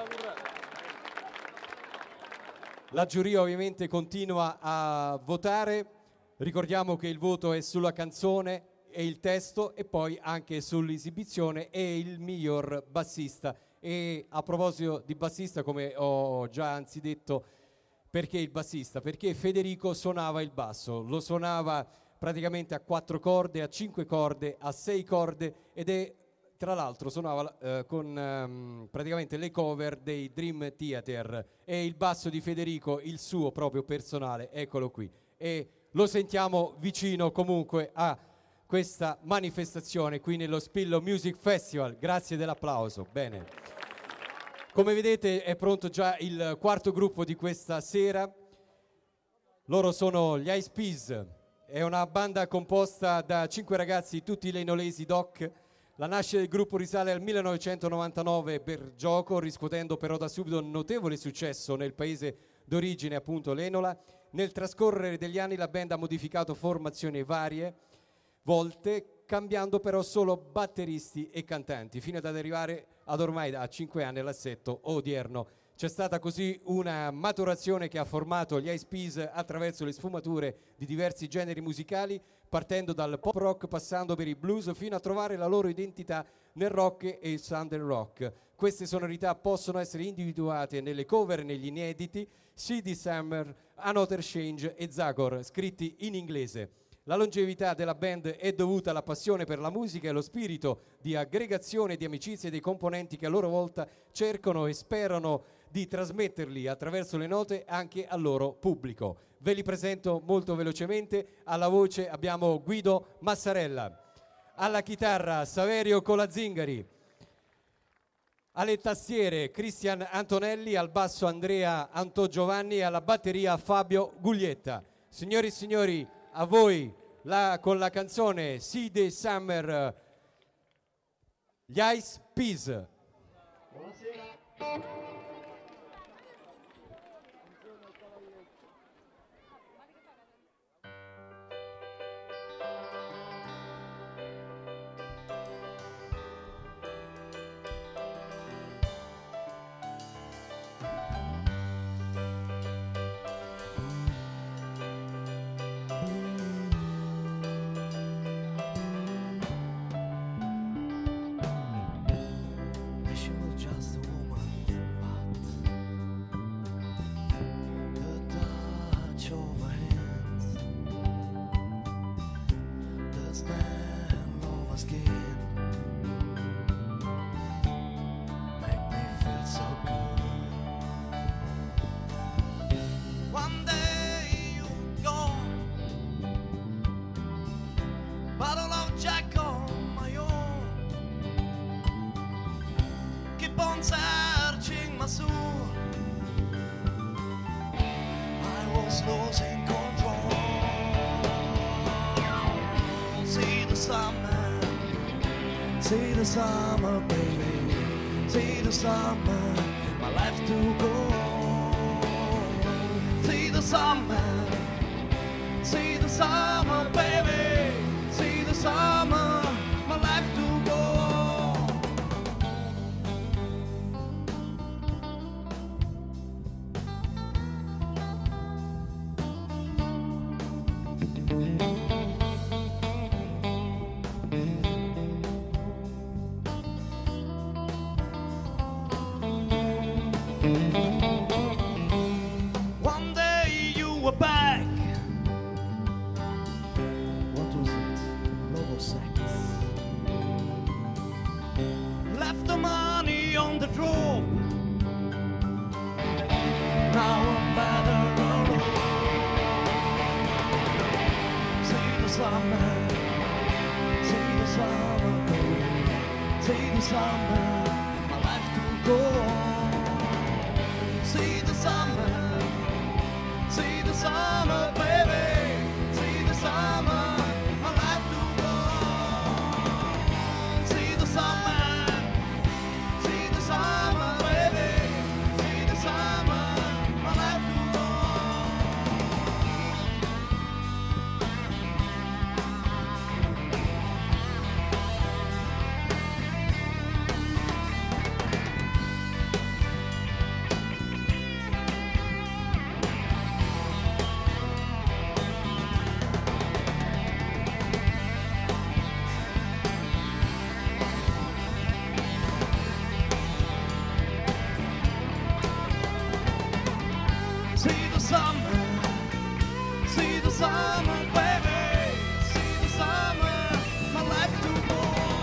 La giuria ovviamente continua a votare, ricordiamo che il voto è sulla canzone e il testo e poi anche sull'esibizione e il miglior bassista. E a proposito di bassista, come ho già anzi detto, perché il bassista? Perché Federico suonava il basso, lo suonava praticamente a 4 corde, a 5 corde, a 6 corde ed è... Tra l'altro suonava con praticamente le cover dei Dream Theater, e il basso di Federico, il suo proprio personale, eccolo qui. E lo sentiamo vicino comunque a questa manifestazione qui nello Spillo Music Festival. Grazie dell'applauso. Bene. Come vedete è pronto già il quarto gruppo di questa sera. Loro sono gli Ice Peas. È una banda composta da 5 ragazzi, tutti leinolesi doc. La nascita del gruppo risale al 1999 per gioco, riscuotendo però da subito un notevole successo nel paese d'origine, appunto l'Enola. Nel trascorrere degli anni la band ha modificato formazioni varie volte, cambiando però solo batteristi e cantanti, fino ad arrivare ad ormai da 5 anni all'assetto odierno. C'è stata così una maturazione che ha formato gli Ice Peas attraverso le sfumature di diversi generi musicali, partendo dal pop rock, passando per il blues, fino a trovare la loro identità nel rock e il southern rock. Queste sonorità possono essere individuate nelle cover e negli inediti C.D. Summer, Another Change e Zagor, scritti in inglese. La longevità della band è dovuta alla passione per la musica e lo spirito di aggregazione e di amicizia dei componenti, che a loro volta cercano e sperano di trasmetterli attraverso le note anche al loro pubblico. Ve li presento molto velocemente. Alla voce abbiamo Guido Massarella, alla chitarra Saverio Colazingari, alle tastiere Cristian Antonelli, al basso Andrea Antogiovanni e alla batteria Fabio Guglietta. Signori e signori, a voi con la canzone C.D. Summer, gli Ice Peas. Buonasera. is losing control. See the summer, baby. See the summer, my life to go on. See the summer, baby. See the summer, my life to go on. One day you were back. What was it? Love or sex? Left the money on the drawer. Now I'm better alone. See the summer, baby. See the summer, my life to go on. See the summer, baby. See the summer, my life to go on. See the summer, baby. See the summer, my life to go See the summer, baby. See the summer, my life to go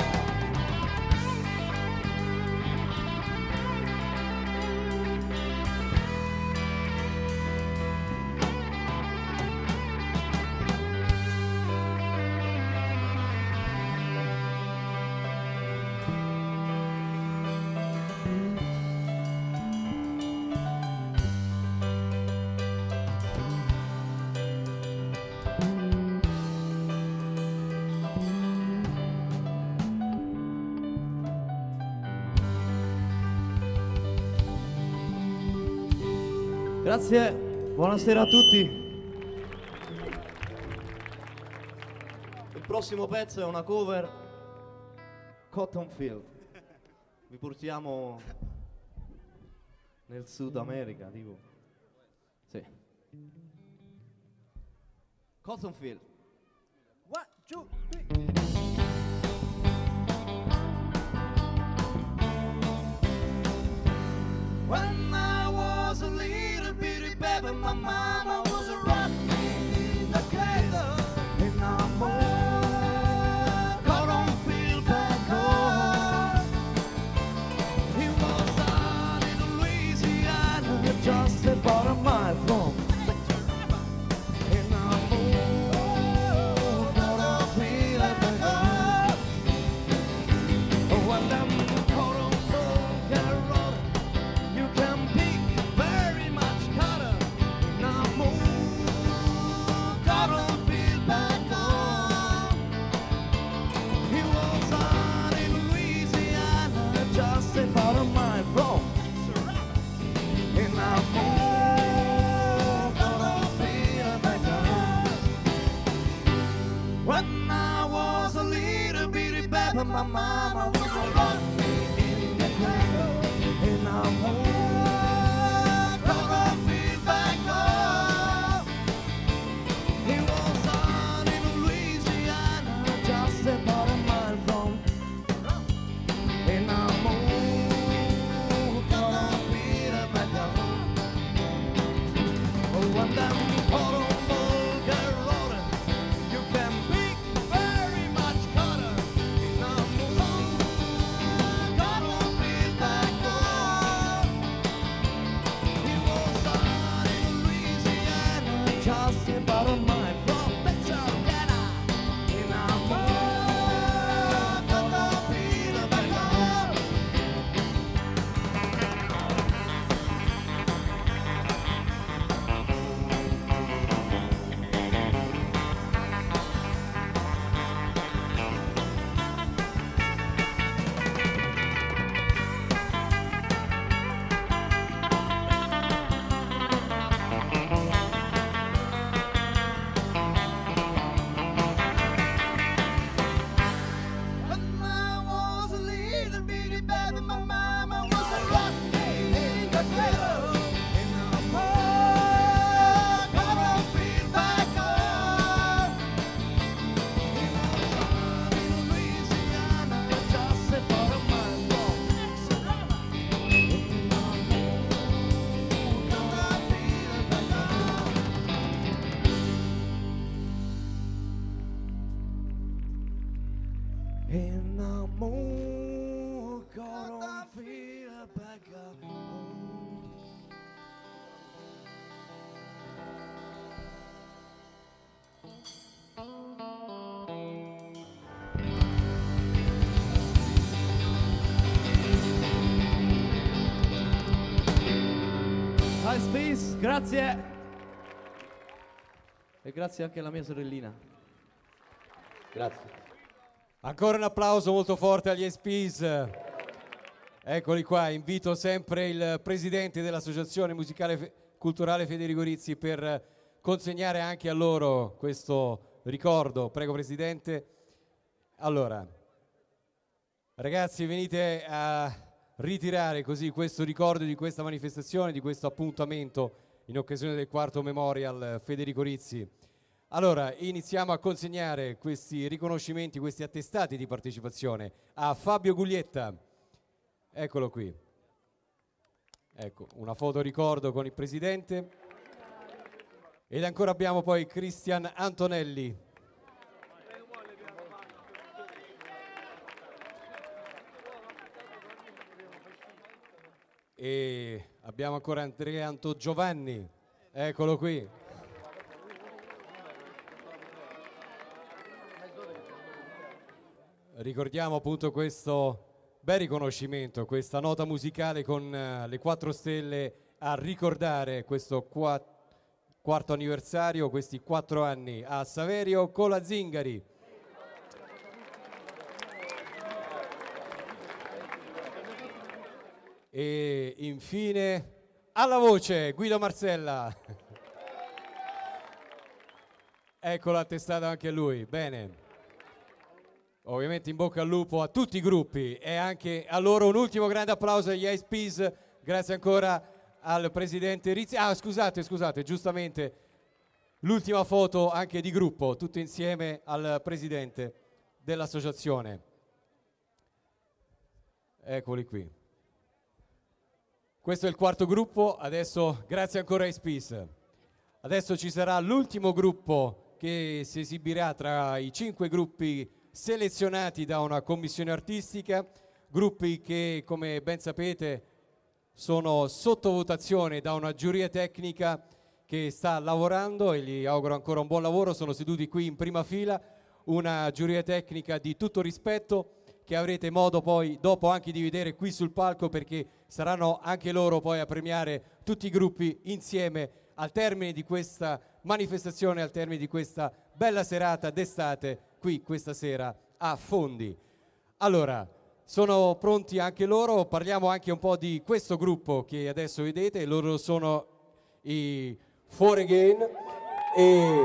Grazie, buonasera a tutti. Il prossimo pezzo è una cover Cotton Field. Vi portiamo nel Sud America, tipo. Sì. Cotton Field. 1, 2, 3. When I was a little bitty baby, my mama was rocking me in the cradle, and I'm old, cotton field back home. He was down in Louisiana, just about a mile from. And I'm old, cotton field back home. When them cotton fields get rolling, you can pick very much cotton. Now move, cotton field back home. He was out in Louisiana, just about a mile from. And now move, cotton field back home. When I was a little bitty baby, my mama was a rock me in the cradle. And now move, cotton field back home. He was out in Louisiana, just about a mile from. And now move, cotton field back home. Oh, when them cotton balls get rolling, you can pick very much cotton. Now move. Ice Peace, grazie. E grazie anche alla mia sorellina. Grazie. Ancora un applauso molto forte agli SPs. Eccoli qua, invito sempre il presidente dell'Associazione Musicale Culturale Federico Rizzi per consegnare anche a loro questo ricordo. Prego Presidente. Allora, ragazzi, venite a ritirare così questo ricordo di questa manifestazione, di questo appuntamento in occasione del quarto Memorial Federico Rizzi. Allora, iniziamo a consegnare questi riconoscimenti, questi attestati di partecipazione a Fabio Guglietta. Eccolo qui. Ecco, una foto ricordo con il Presidente. Ed ancora abbiamo poi Cristian Antonelli. E abbiamo ancora Andrea Anto Giovanni. Eccolo qui. Ricordiamo appunto questo bel riconoscimento, questa nota musicale con le 4 stelle a ricordare questo quarto anniversario, questi 4 anni a Saverio Colazingari. E infine alla voce Guido Marcella. Ecco l'attestato anche a lui, bene. Ovviamente in bocca al lupo a tutti i gruppi e anche a loro un ultimo grande applauso agli Ice Peas. Grazie ancora al presidente Rizzi. Ah, scusate, giustamente l'ultima foto anche di gruppo, tutti insieme al presidente dell'associazione. Eccoli qui. Questo è il quarto gruppo, adesso grazie ancora ai Ice Peas. Adesso ci sarà l'ultimo gruppo che si esibirà tra i 5 gruppi selezionati da una commissione artistica, gruppi che come ben sapete sono sotto votazione da una giuria tecnica che sta lavorando e gli auguro ancora un buon lavoro. Sono seduti qui in prima fila, una giuria tecnica di tutto rispetto che avrete modo poi dopo anche di vedere qui sul palco, perché saranno anche loro poi a premiare tutti i gruppi insieme al termine di questa manifestazione, al termine di questa bella serata d'estate qui questa sera a Fondi. Allora, sono pronti anche loro, parliamo anche un po' di questo gruppo che adesso vedete, loro sono i Four Again e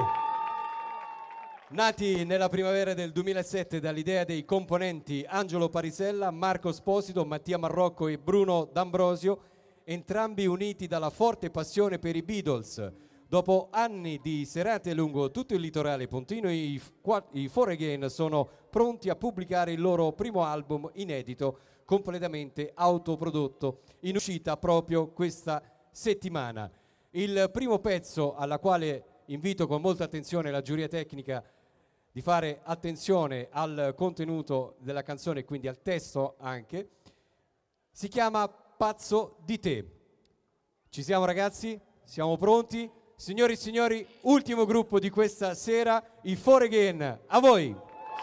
nati nella primavera del 2007 dall'idea dei componenti Angelo Parisella, Marco Esposito, Mattia Marrocco e Bruno D'Ambrosio, entrambi uniti dalla forte passione per i Beatles. Dopo anni di serate lungo tutto il litorale pontino, i Four Again sono pronti a pubblicare il loro primo album inedito, completamente autoprodotto, in uscita proprio questa settimana. Il primo pezzo, alla quale invito con molta attenzione la giuria tecnica di fare attenzione al contenuto della canzone e quindi al testo anche, si chiama Pazzo di te. Ci siamo ragazzi? Siamo pronti? Signori e signori, ultimo gruppo di questa sera, i Four Again. A voi!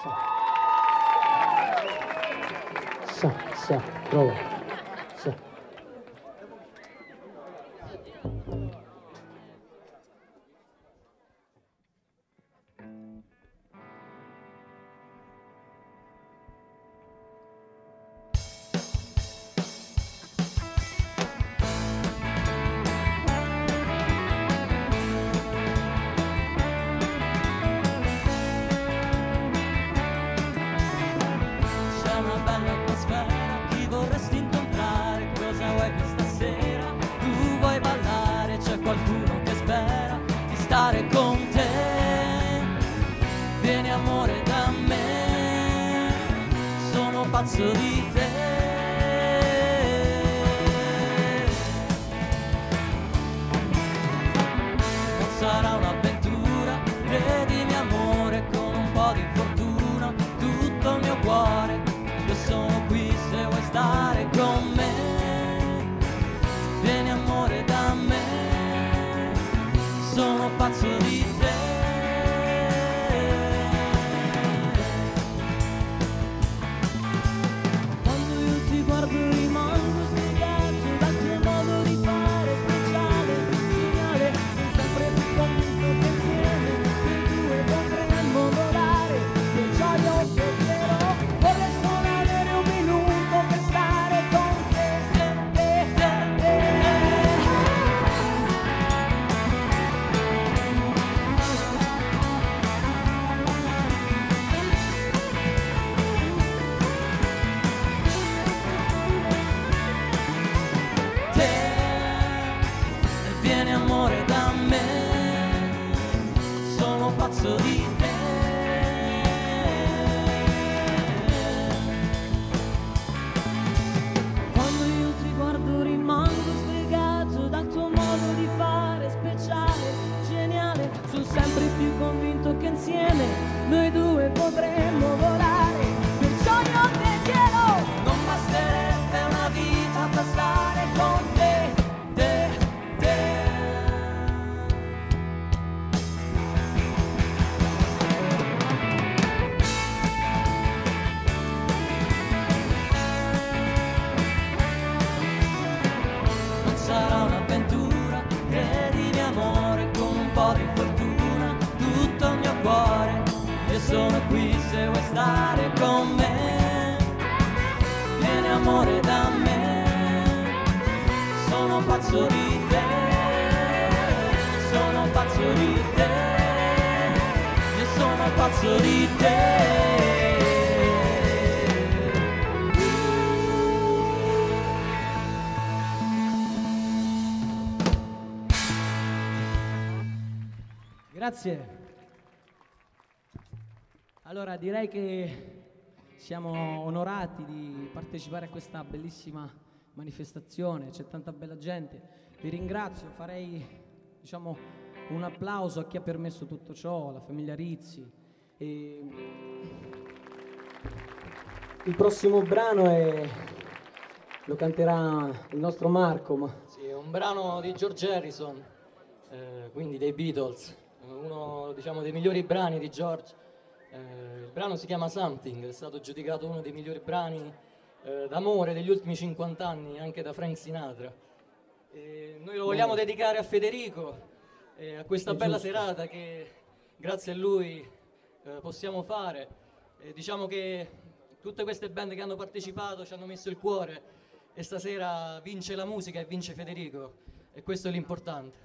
Prova. Pazzo di te, non sarà un'avventura, credimi amore, con un po' di fortuna, tutto il mio cuore, io sono qui se vuoi stare con me, vieni amore da me, sono pazzo di te. Rimango spiegato dal tuo modo di fare speciale. pazzo di te. Quando io ti guardo rimango sfregato dal tuo modo di fare speciale, geniale. Sono sempre più convinto che insieme noi due potremmo volare. Perciò io te chiedo, non basterebbe una vita per stare con te, te, te. Non sarà un'avventura, credimi amore, con un po' di fortuna, tutto il mio cuore. Io sono qui se vuoi stare con me. Vieni amore da me. Sono pazzo di te. Sono pazzo di te. Io sono pazzo di te. Grazie. Allora direi che siamo onorati di partecipare a questa bellissima manifestazione, c'è tanta bella gente. Vi ringrazio, farei un applauso a chi ha permesso tutto ciò, la famiglia Rizzi. Il prossimo brano lo canterà il nostro Marco. Sì, è un brano di George Harrison, quindi dei Beatles, uno dei migliori brani di George. Il brano si chiama Something, è stato giudicato uno dei migliori brani d'amore degli ultimi 50 anni, anche da Frank Sinatra. Noi lo vogliamo dedicare a Federico, a questa bella serata che grazie a lui possiamo fare. Diciamo che tutte queste band che hanno partecipato ci hanno messo il cuore e stasera vince la musica e vince Federico, e questo è l'importante.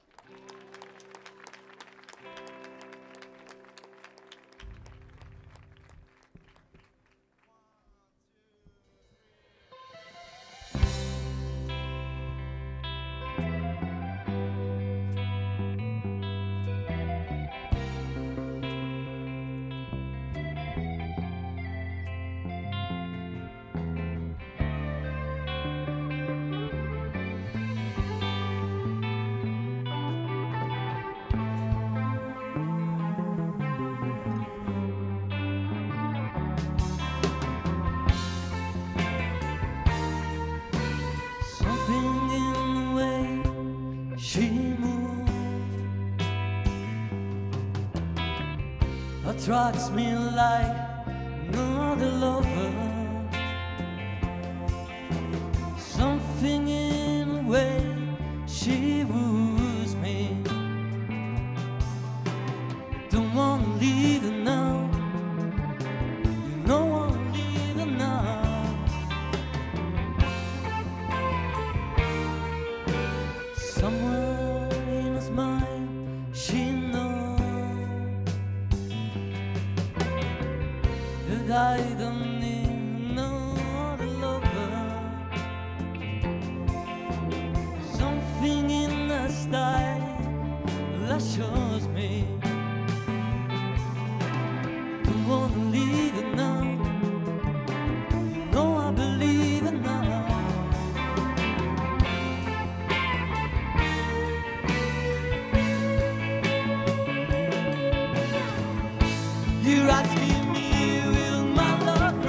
Attracts me like no other lover. Something in the way she woos me. Don't wanna leave her now. You know I wanna leave her now. Somewhere in her smile she knows I don't need no other lover. Something in the style that shows me don't wanna leave it now. You know I believe it now. You're asking me, will my love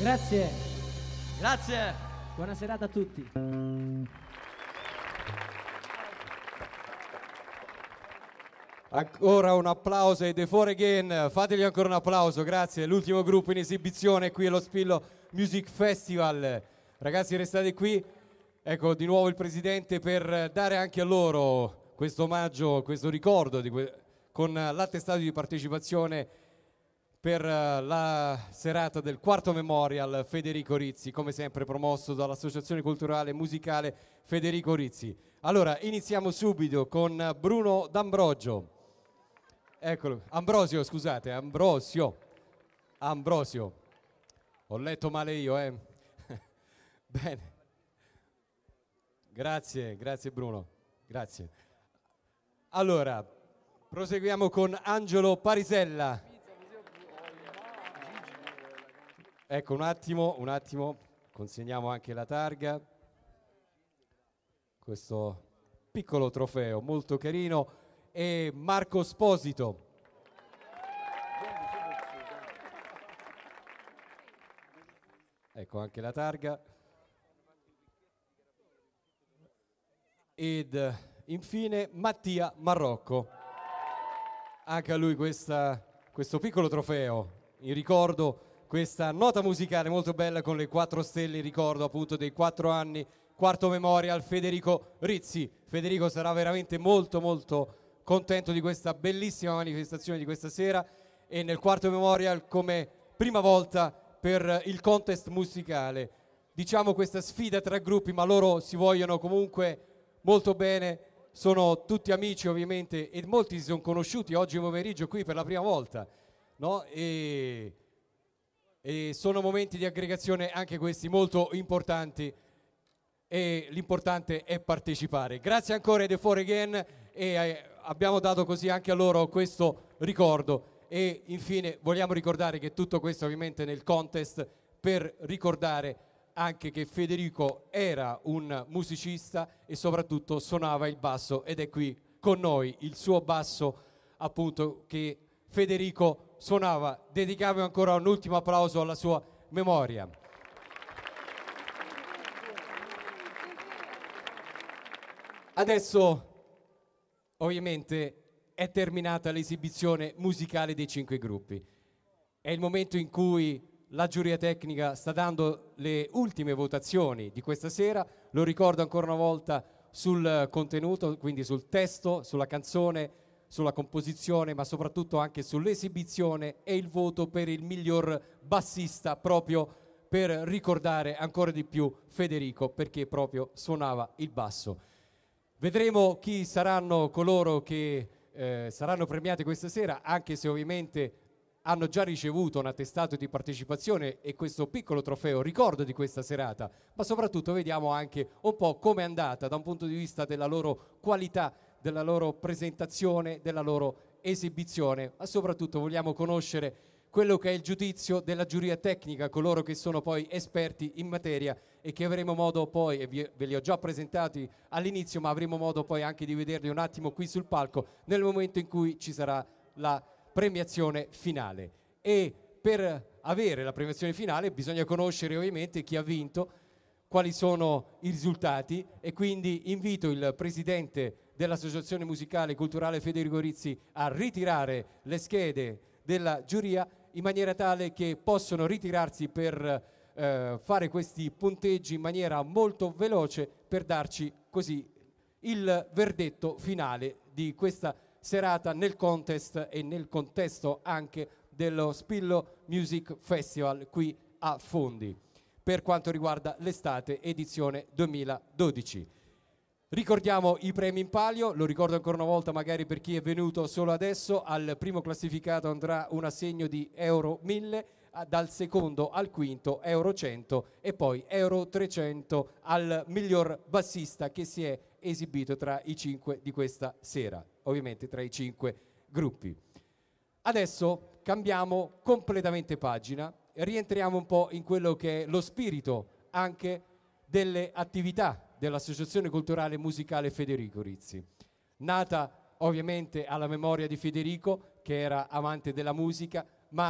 Grazie. Grazie. Buona serata a tutti. Ancora un applauso ai The Four Again, fategli ancora un applauso, grazie. L'ultimo gruppo in esibizione qui allo Spillo Music Festival. Ragazzi, restate qui, ecco di nuovo il presidente per dare anche a loro questo omaggio, questo ricordo con l'attestato di partecipazione per la serata del quarto Memorial Federico Rizzi, come sempre promosso dall'Associazione Culturale e Musicale Federico Rizzi. Allora, iniziamo subito con Bruno D'Ambrogio. Eccolo, Ambrosio, scusate, Ambrosio. Ho letto male io, Bene. Grazie Bruno, grazie. Allora, proseguiamo con Angelo Parisella. Ecco, un attimo, consegniamo anche la targa. Questo piccolo trofeo molto carino. E Marco Sposito. Ecco anche la targa. Ed infine Mattia Marrocco. Anche a lui questo piccolo trofeo in ricordo, questa nota musicale molto bella con le 4 stelle in ricordo appunto dei 4 anni, quarto Memorial Federico Rizzi. Federico sarà veramente molto contento di questa bellissima manifestazione di questa sera, e nel quarto Memorial come prima volta per il contest musicale. Diciamo questa sfida tra gruppi, ma loro si vogliono comunque molto bene, sono tutti amici ovviamente e molti si sono conosciuti oggi pomeriggio qui per la prima volta, no? E sono momenti di aggregazione anche questi molto importanti, e l'importante è partecipare. Grazie ancora ai The Four Again, e abbiamo dato così anche a loro questo ricordo. E infine vogliamo ricordare che tutto questo ovviamente nel contest per ricordare anche che Federico era un musicista e soprattutto suonava il basso, ed è qui con noi il suo basso appunto che Federico suonava. Dedichiamo ancora un ultimo applauso alla sua memoria. Adesso ovviamente è terminata l'esibizione musicale dei 5 gruppi. È il momento in cui la giuria tecnica sta dando le ultime votazioni di questa sera. Lo ricordo ancora una volta sul contenuto, quindi sul testo, sulla canzone, sulla composizione, ma soprattutto anche sull'esibizione e il voto per il miglior bassista, proprio per ricordare ancora di più Federico, perché proprio suonava il basso. Vedremo chi saranno coloro che saranno premiati questa sera, anche se ovviamente hanno già ricevuto un attestato di partecipazione e questo piccolo trofeo ricordo di questa serata, ma soprattutto vediamo anche un po' come è andata da un punto di vista della loro qualità, della loro presentazione, della loro esibizione, ma soprattutto vogliamo conoscere quello che è il giudizio della giuria tecnica, coloro che sono poi esperti in materia e che avremo modo poi, e ve li ho già presentati all'inizio, ma avremo modo poi anche di vederli un attimo qui sul palco nel momento in cui ci sarà la premiazione finale. E per avere la premiazione finale bisogna conoscere ovviamente chi ha vinto, quali sono i risultati, e quindi invito il presidente dell'Associazione Musicale e Culturale Federico Rizzi a ritirare le schede della giuria in maniera tale che possono ritirarsi per fare questi punteggi in maniera molto veloce, per darci così il verdetto finale di questa serata nel contest e nel contesto anche dello Spillo Music Festival qui a Fondi per quanto riguarda l'estate edizione 2012. Ricordiamo i premi in palio, lo ricordo ancora una volta magari per chi è venuto solo adesso: al primo classificato andrà un assegno di euro 1000, dal secondo al quinto euro 100 e poi euro 300 al miglior bassista che si è esibito tra i 5 di questa sera, ovviamente tra i 5 gruppi. Adesso cambiamo completamente pagina, rientriamo un po' in quello che è lo spirito anche delle attività dell'Associazione Culturale Musicale Federico Rizzi, nata ovviamente alla memoria di Federico, che era amante della musica, ma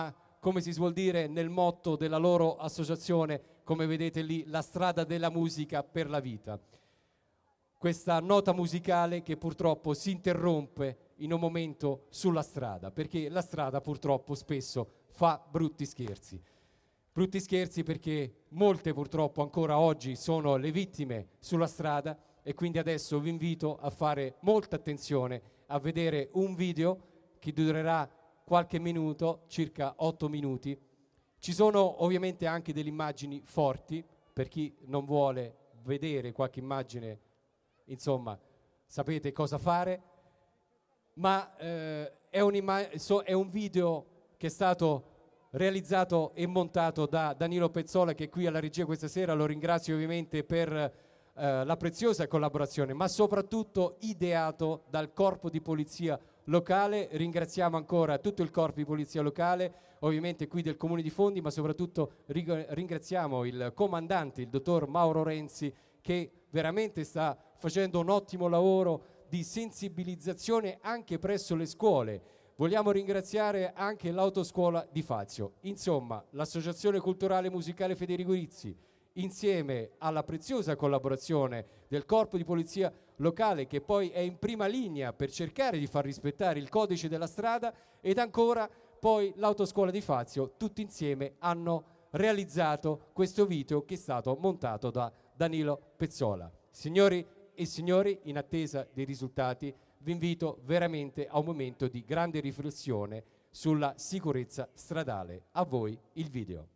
come si suol dire nel motto della loro associazione, come vedete lì, la strada della musica per la vita. Questa nota musicale che purtroppo si interrompe in un momento sulla strada, perché la strada purtroppo spesso fa brutti scherzi. Brutti scherzi perché molte purtroppo ancora oggi sono le vittime sulla strada, e quindi adesso vi invito a fare molta attenzione a vedere un video che durerà qualche minuto, circa 8 minuti. Ci sono ovviamente anche delle immagini forti, per chi non vuole vedere qualche immagine, insomma, sapete cosa fare, ma è un video che è stato realizzato e montato da Danilo Pezzola, che è qui alla regia questa sera. Lo ringrazio ovviamente per la preziosa collaborazione, ma soprattutto ideato dal corpo di polizia locale. Ringraziamo ancora tutto il corpo di polizia locale, ovviamente qui del Comune di Fondi, ma soprattutto ringraziamo il comandante, il dottor Mauro Renzi, che veramente sta facendo un ottimo lavoro di sensibilizzazione anche presso le scuole. Vogliamo ringraziare anche l'autoscuola di Fazio. Insomma, l'Associazione Culturale Musicale Federico Rizzi, insieme alla preziosa collaborazione del corpo di polizia locale, che poi è in prima linea per cercare di far rispettare il codice della strada, ed ancora poi l'autoscuola di Fazio, tutti insieme hanno realizzato questo video che è stato montato da Danilo Pezzola. Signori e signori, in attesa dei risultati, vi invito veramente a un momento di grande riflessione sulla sicurezza stradale. A voi il video.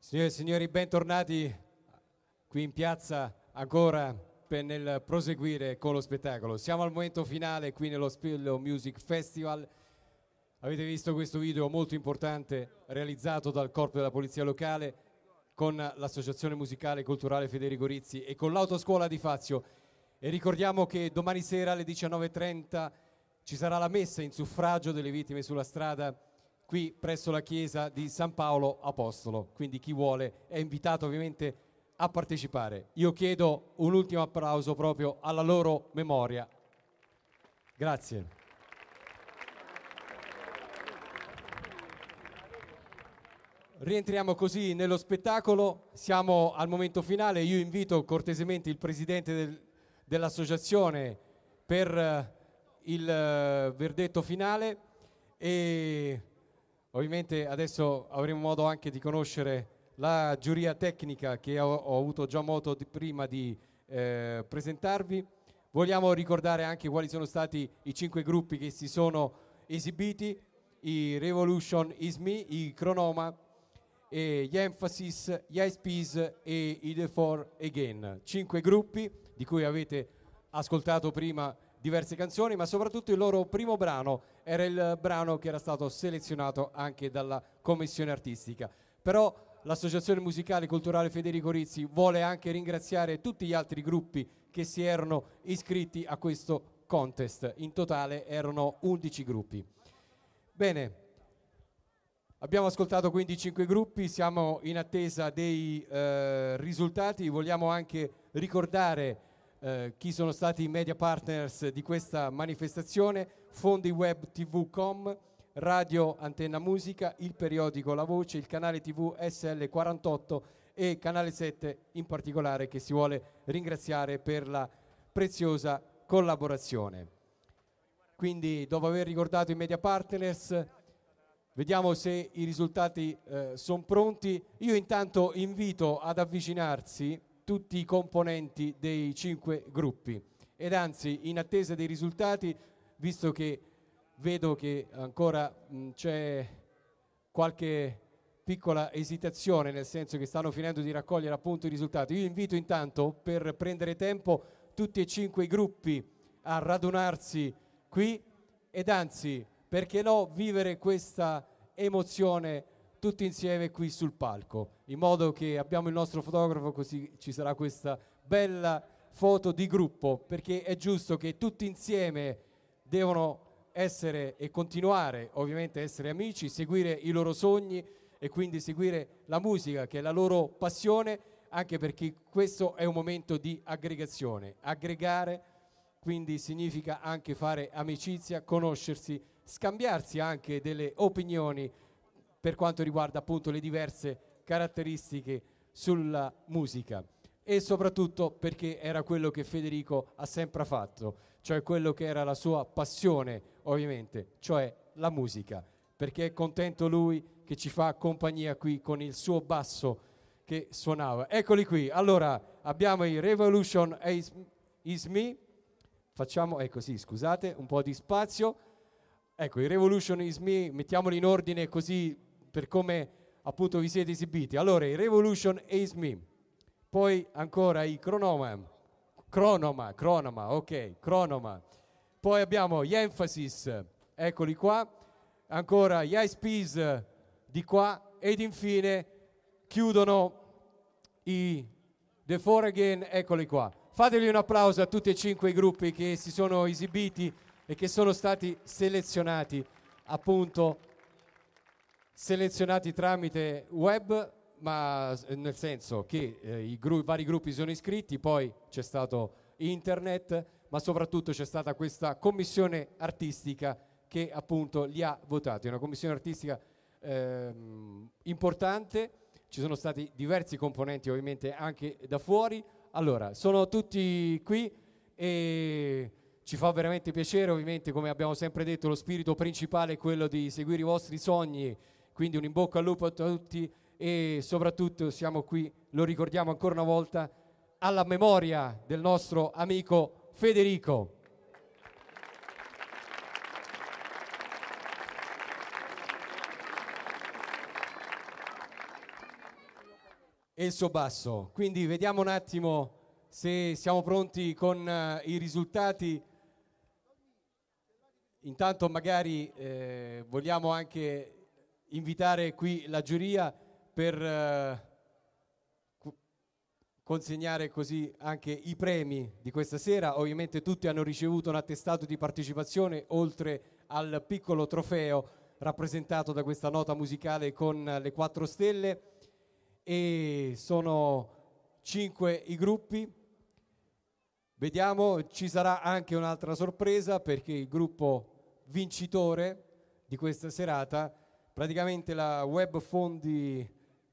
Signore e signori, bentornati qui in piazza ancora nel proseguire con lo spettacolo. Siamo al momento finale qui nello Spillo Music Festival. Avete visto questo video molto importante realizzato dal Corpo della Polizia Locale con l'Associazione Musicale e Culturale Federico Rizzi e con l'Autoscuola di Fazio. E ricordiamo che domani sera alle 19:30 ci sarà la messa in suffragio delle vittime sulla strada qui presso la chiesa di San Paolo Apostolo, quindi chi vuole è invitato ovviamente a partecipare. Io chiedo un ultimo applauso proprio alla loro memoria. Grazie. Rientriamo così nello spettacolo, siamo al momento finale. Io invito cortesemente il presidente dell'associazione per il verdetto finale e ovviamente adesso avremo modo anche di conoscere la giuria tecnica che ho avuto già modo prima di presentarvi. Vogliamo ricordare anche quali sono stati i 5 gruppi che si sono esibiti: i Revolution Is Me, i Chronoma, gli Emphasis, gli Ice Peas e i The Four Again. 5 gruppi di cui avete ascoltato prima diverse canzoni, ma soprattutto il loro primo brano era il brano che era stato selezionato anche dalla commissione artistica. Però l'Associazione Musicale e Culturale Federico Rizzi vuole anche ringraziare tutti gli altri gruppi che si erano iscritti a questo contest. In totale erano 11 gruppi. Bene, abbiamo ascoltato quindi 5 gruppi, siamo in attesa dei risultati. Vogliamo anche ricordare chi sono stati i media partners di questa manifestazione: Fondi Web TV.com, Radio Antenna Musica, il periodico La Voce, il canale TV SL48 e Canale 7 in particolare, che si vuole ringraziare per la preziosa collaborazione. Quindi, dopo aver ricordato i media partners, vediamo se i risultati sono pronti. Io intanto invito ad avvicinarsi tutti i componenti dei 5 gruppi ed anzi, in attesa dei risultati, visto che vedo che ancora c'è qualche piccola esitazione, nel senso che stanno finendo di raccogliere appunto i risultati, io invito intanto, per prendere tempo, tutti e 5 i gruppi a radunarsi qui ed anzi, perché no, vivere questa emozione tutti insieme qui sul palco, in modo che abbiamo il nostro fotografo, così ci sarà questa bella foto di gruppo, perché è giusto che tutti insieme devono essere e continuare ovviamente a essere amici, seguire i loro sogni e quindi seguire la musica che è la loro passione, anche perché questo è un momento di aggregazione. Aggregare quindi significa anche fare amicizia, conoscersi, scambiarsi anche delle opinioni per quanto riguarda appunto le diverse caratteristiche sulla musica, e soprattutto perché era quello che Federico ha sempre fatto, cioè quello che era la sua passione ovviamente, cioè la musica, perché è contento lui che ci fa compagnia qui con il suo basso che suonava. Eccoli qui. Allora abbiamo i Revolution Is Me, facciamo, ecco sì, scusate, un po' di spazio. Ecco, i Revolution Is Me, mettiamoli in ordine così per come appunto vi siete esibiti. Allora, i Revolution Is Me, poi ancora i Chronoma, ok, Chronoma. Poi abbiamo gli Emphasis, eccoli qua, ancora gli Ice Peas di qua ed infine chiudono i The Four Again, eccoli qua. Fategli un applauso a tutti e 5 i gruppi che si sono esibiti e che sono stati selezionati, appunto selezionati tramite web, ma nel senso che i vari gruppi sono iscritti, poi c'è stato internet, ma soprattutto c'è stata questa commissione artistica che appunto li ha votati. È una commissione artistica importante, ci sono stati diversi componenti ovviamente anche da fuori. Allora, sono tutti qui e ci fa veramente piacere, ovviamente, come abbiamo sempre detto, lo spirito principale è quello di seguire i vostri sogni, quindi un in bocca al lupo a tutti e soprattutto siamo qui, lo ricordiamo ancora una volta, alla memoria del nostro amico Federico. e il suo basso. Quindi vediamo un attimo se siamo pronti con i risultati. Intanto magari vogliamo anche invitare qui la giuria per consegnare così anche i premi di questa sera. Ovviamente tutti hanno ricevuto un attestato di partecipazione, oltre al piccolo trofeo rappresentato da questa nota musicale con le 4 stelle, e sono 5 i gruppi. Vediamo, ci sarà anche un'altra sorpresa, perché il gruppo vincitore di questa serata, praticamente la webfondi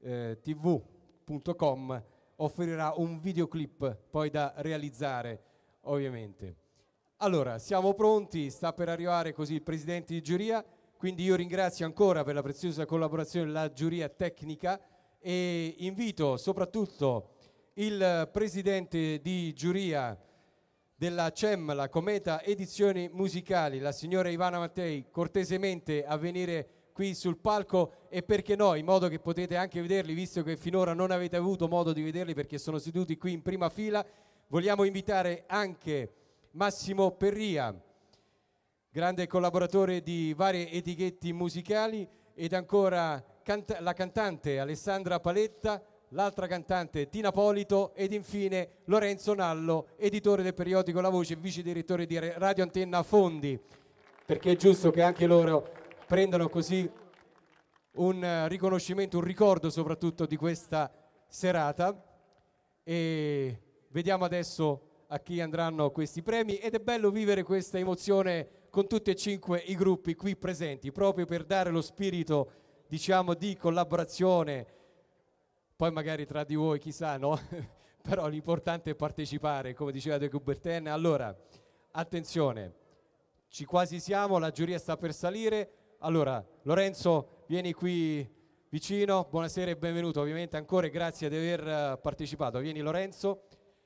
tv.com, offrirà un videoclip poi da realizzare, ovviamente. Allora, siamo pronti, sta per arrivare così il presidente di giuria, quindi io ringrazio ancora per la preziosa collaborazione la giuria tecnica e invito soprattutto il presidente di giuria della CEM, la Cometa Edizioni Musicali, la signora Ivana Mattei, cortesemente a venire qui sul palco, e perché no, in modo che potete anche vederli, visto che finora non avete avuto modo di vederli perché sono seduti qui in prima fila. Vogliamo invitare anche Massimo Perria, grande collaboratore di varie etichette musicali, ed ancora la cantante Alessandra Paletta, l'altra cantante Tina Polito, ed infine Lorenzo Nallo, editore del periodico La Voce e vice direttore di Radio Antenna Fondi, perché è giusto che anche loro prendano così un riconoscimento, un ricordo soprattutto di questa serata. E vediamo adesso a chi andranno questi premi, ed è bello vivere questa emozione con tutti e 5 i gruppi qui presenti, proprio per dare lo spirito, diciamo, di collaborazione. Poi magari tra di voi chissà, no? Però l'importante è partecipare, come diceva De Coubertin. Allora, attenzione, ci quasi siamo, la giuria sta per salire. Allora, Lorenzo, vieni qui vicino, buonasera e benvenuto, ovviamente ancora, e grazie di aver partecipato. Vieni Lorenzo,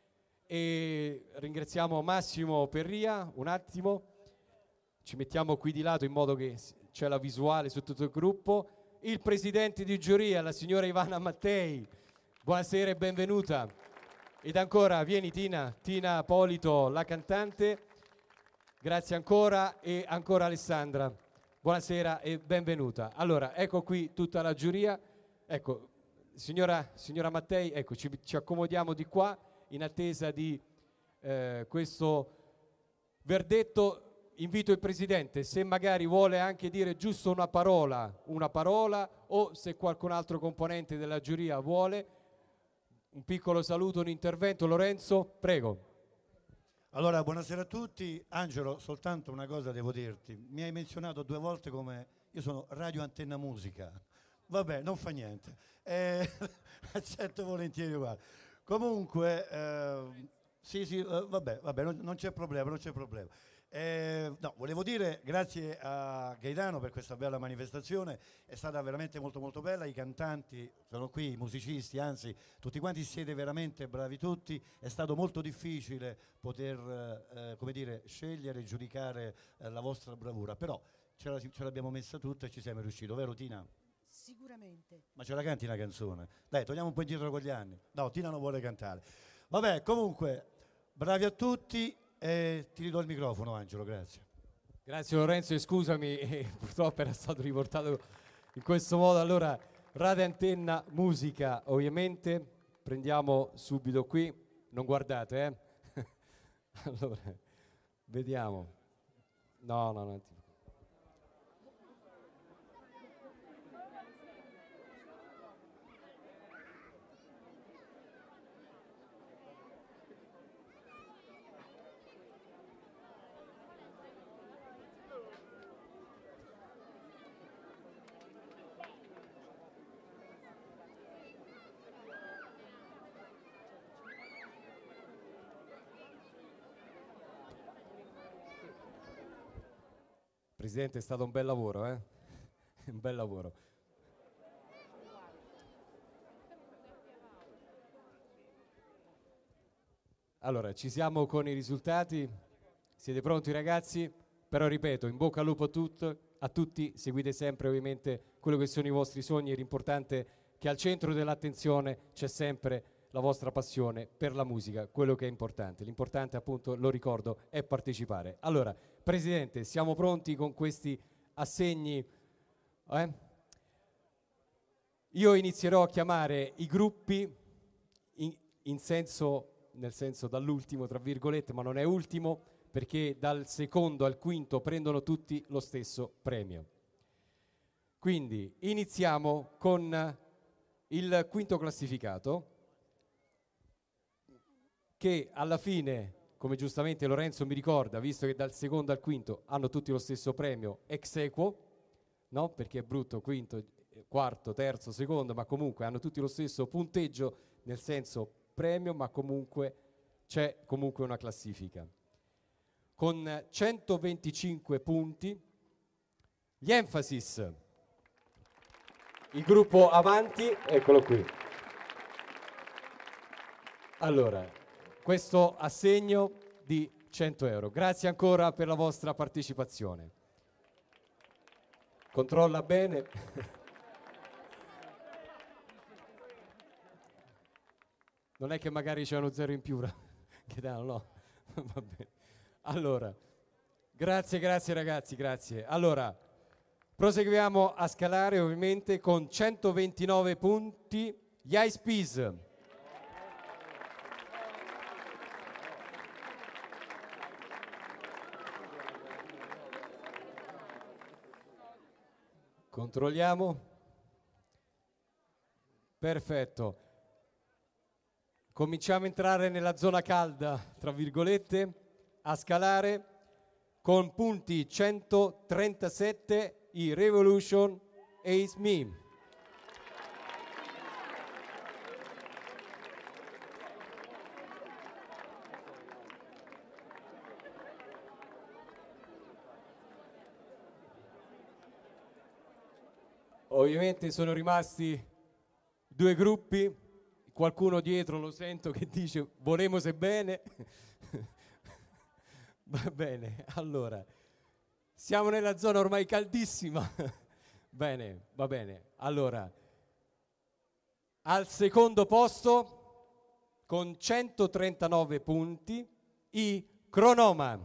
e ringraziamo Massimo Perria. Un attimo, ci mettiamo qui di lato in modo che c'è la visuale su tutto il gruppo. Il presidente di giuria, la signora Ivana Mattei, buonasera e benvenuta. Ed ancora, vieni Tina Polito, la cantante, grazie ancora, e ancora Alessandra. Buonasera e benvenuta. Allora, ecco qui tutta la giuria. Ecco, signora Mattei, ecco, ci accomodiamo di qua in attesa di questo verdetto. Invito il presidente, se magari vuole anche dire giusto una parola, o se qualcun altro componente della giuria vuole un piccolo saluto, un intervento. Lorenzo, prego. Allora, buonasera a tutti. Angelo, soltanto una cosa devo dirti. Mi hai menzionato 2 volte come io sono Radio Antenna Musica. Vabbè, non fa niente. Accetto volentieri uguale. Comunque, vabbè, non c'è problema, no, volevo dire grazie a Gaetano per questa bella manifestazione, è stata veramente molto molto bella, i cantanti sono qui, i musicisti, anzi tutti quanti siete veramente bravi tutti, è stato molto difficile poter come dire, scegliere e giudicare la vostra bravura, però ce l'abbiamo messa tutta e ci siamo riusciti, vero Tina? Sicuramente. Ma ce la canti una canzone? Dai, togliamo un po' indietro con gli anni. No, Tina non vuole cantare. Vabbè, comunque, bravi a tutti. Ti ridò il microfono, Angelo, grazie. Grazie Lorenzo, e scusami, purtroppo era stato riportato in questo modo. Allora, Radio Antenna Musica, ovviamente, prendiamo subito qui, non guardate, Allora, vediamo. No. Presidente, è stato un bel lavoro, un bel lavoro. Allora, ci siamo con i risultati. Siete pronti ragazzi? Però ripeto, in bocca al lupo a tutti, seguite sempre ovviamente quello che sono i vostri sogni, l'importante che al centro dell'attenzione c'è sempre la vostra passione per la musica, quello che è importante. L'importante, appunto, lo ricordo, è partecipare. Allora, Presidente, siamo pronti con questi assegni? Io inizierò a chiamare i gruppi nel senso dall'ultimo, tra virgolette, ma non è ultimo, perché dal secondo al quinto prendono tutti lo stesso premio. Quindi iniziamo con il quinto classificato, che alla fine, come giustamente Lorenzo mi ricorda, visto che dal secondo al quinto hanno tutti lo stesso premio, ex aequo, no? Perché è brutto quinto, quarto, terzo, secondo, ma comunque hanno tutti lo stesso punteggio, nel senso premio, ma comunque c'è comunque una classifica. Con 125 punti, gli Emphasis, il gruppo Avanti, eccolo qui. Allora, questo assegno di 100 euro. Grazie ancora per la vostra partecipazione. Controlla bene. Non è che magari c'è uno zero in più, no? Va bene. Allora, grazie ragazzi, grazie. Allora, proseguiamo a scalare ovviamente con 129 punti gli Ice Peas. Controlliamo. Perfetto. Cominciamo a entrare nella zona calda, tra virgolette, a scalare con punti 137 i Revolution Ace Me. Ovviamente sono rimasti due gruppi, qualcuno dietro lo sento che dice volemo se bene. Va bene, allora, siamo nella zona ormai caldissima. Bene, va bene. Allora, al secondo posto, con 139 punti, i Cronoma.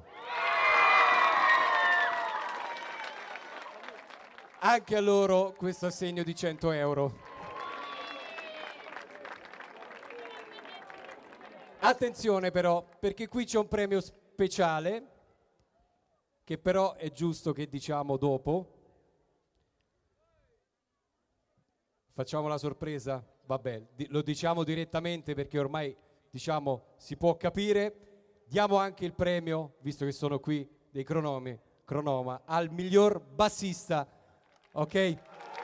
Anche a loro questo assegno di 100 euro. Attenzione però, perché qui c'è un premio speciale, che però è giusto che diciamo dopo. Facciamo la sorpresa? Vabbè, lo diciamo direttamente perché ormai, diciamo, si può capire. Diamo anche il premio, visto che sono qui, dei Cronoma, al miglior bassista. Ok?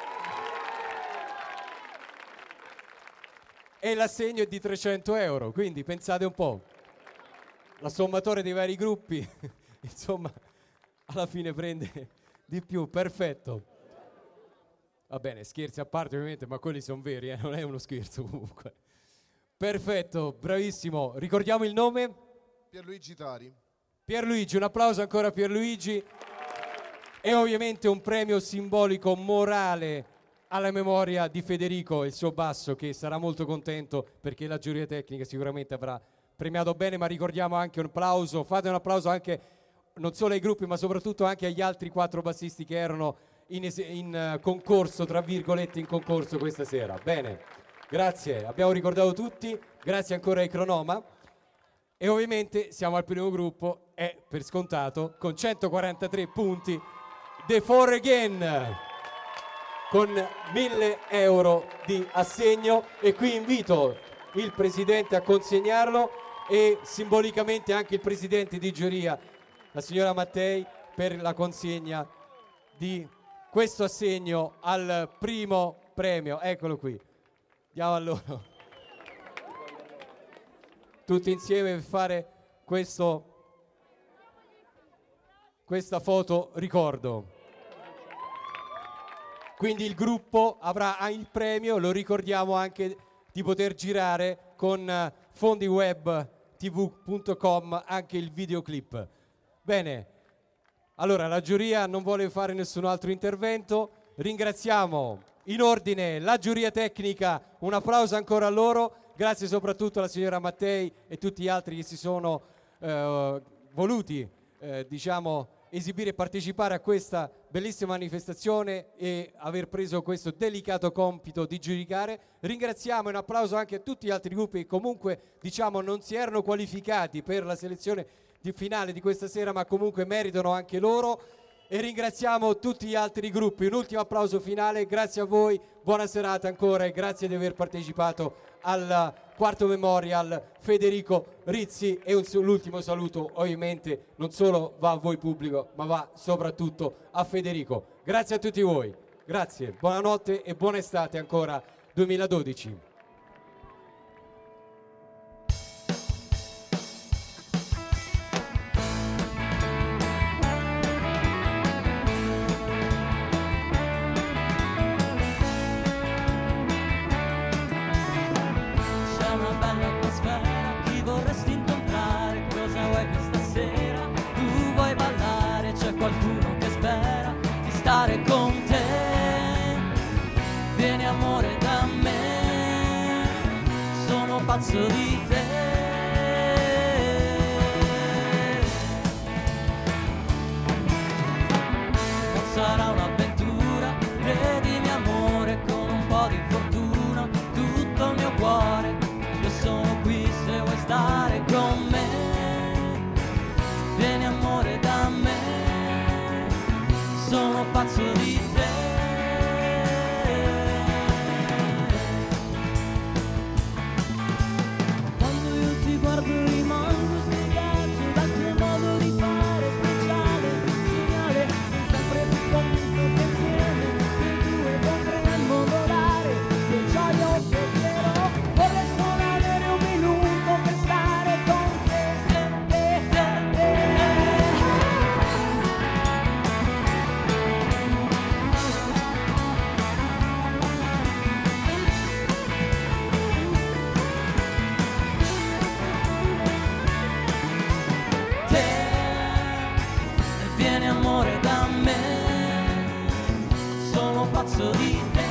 E l'assegno è di 300 euro, quindi pensate un po', la sommatoria dei vari gruppi, insomma, alla fine prende di più, perfetto. Va bene, scherzi a parte ovviamente, ma quelli sono veri, non è uno scherzo comunque. Perfetto, bravissimo. Ricordiamo il nome? Pierluigi Tari. Pierluigi, un applauso ancora a Pierluigi. E ovviamente un premio simbolico morale alla memoria di Federico e il suo basso, che sarà molto contento perché la giuria tecnica sicuramente avrà premiato bene, ma ricordiamo anche un applauso, fate un applauso anche non solo ai gruppi ma soprattutto anche agli altri 4 bassisti che erano in concorso, tra virgolette in concorso questa sera. Bene, grazie, abbiamo ricordato tutti, grazie ancora ai Cronoma. E ovviamente siamo al primo gruppo, è per scontato, con 143 punti, The Four Again, con 1.000 euro di assegno, e qui invito il presidente a consegnarlo e simbolicamente anche il presidente di giuria, la signora Mattei, per la consegna di questo assegno al primo premio. Eccolo qui, diamo a loro tutti insieme per fare questa foto ricordo. Quindi il gruppo avrà il premio, lo ricordiamo anche di poter girare con fondiwebtv.com anche il videoclip. Bene, allora la giuria non vuole fare nessun altro intervento, ringraziamo in ordine la giuria tecnica, un applauso ancora a loro, grazie soprattutto alla signora Mattei e tutti gli altri che si sono voluti diciamo esibire e partecipare a questa bellissima manifestazione e aver preso questo delicato compito di giudicare. Ringraziamo, un applauso anche a tutti gli altri gruppi che comunque diciamo non si erano qualificati per la selezione finale di questa sera, ma comunque meritano anche loro, e ringraziamo tutti gli altri gruppi. Un ultimo applauso finale, grazie a voi, buona serata ancora e grazie di aver partecipato al quarto Memorial Federico Rizzi, e l'ultimo saluto ovviamente non solo va a voi pubblico ma va soprattutto a Federico. Grazie a tutti voi, grazie, buonanotte e buona estate ancora 2012. Qualcuno che spera di stare con te, vieni amore da me, sono pazzo di te. Non sarà un'avventura, credimi amore, con un po' di fortuna, tutto il mio cuore, io sono qui se vuoi stare con me, vieni amore da me, sono pazzo di te. Quando io ti guardo rimango sbrigato dal tuo modo di fare speciale, geniale, sempre più convinto che insieme noi due potremmo volare. Che gioia o che vero, vorrei solo avere un minuto per stare con te. Vieni amore da me, sono pazzo di te.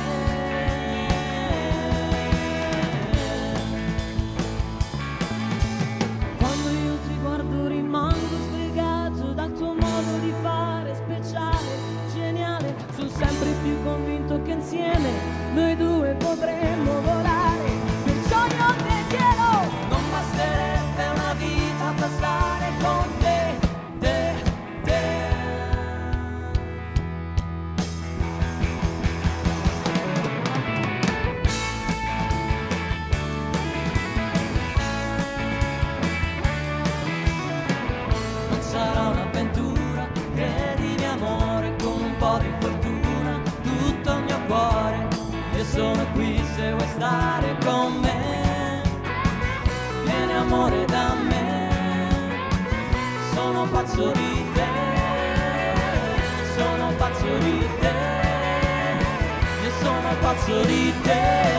Quando io ti guardo rimango sbrigato dal tuo modo di fare speciale, geniale, sono sempre più convinto che insieme noi due potremmo volare. Perciò io te chiedo, non basterebbe una vita per stare con te. Sarà un'avventura, credimi amore, con un po' di fortuna, tutto il mio cuore, io sono qui se vuoi stare con me, vieni amore da me, sono pazzo di te, sono pazzo di te, io sono pazzo di te.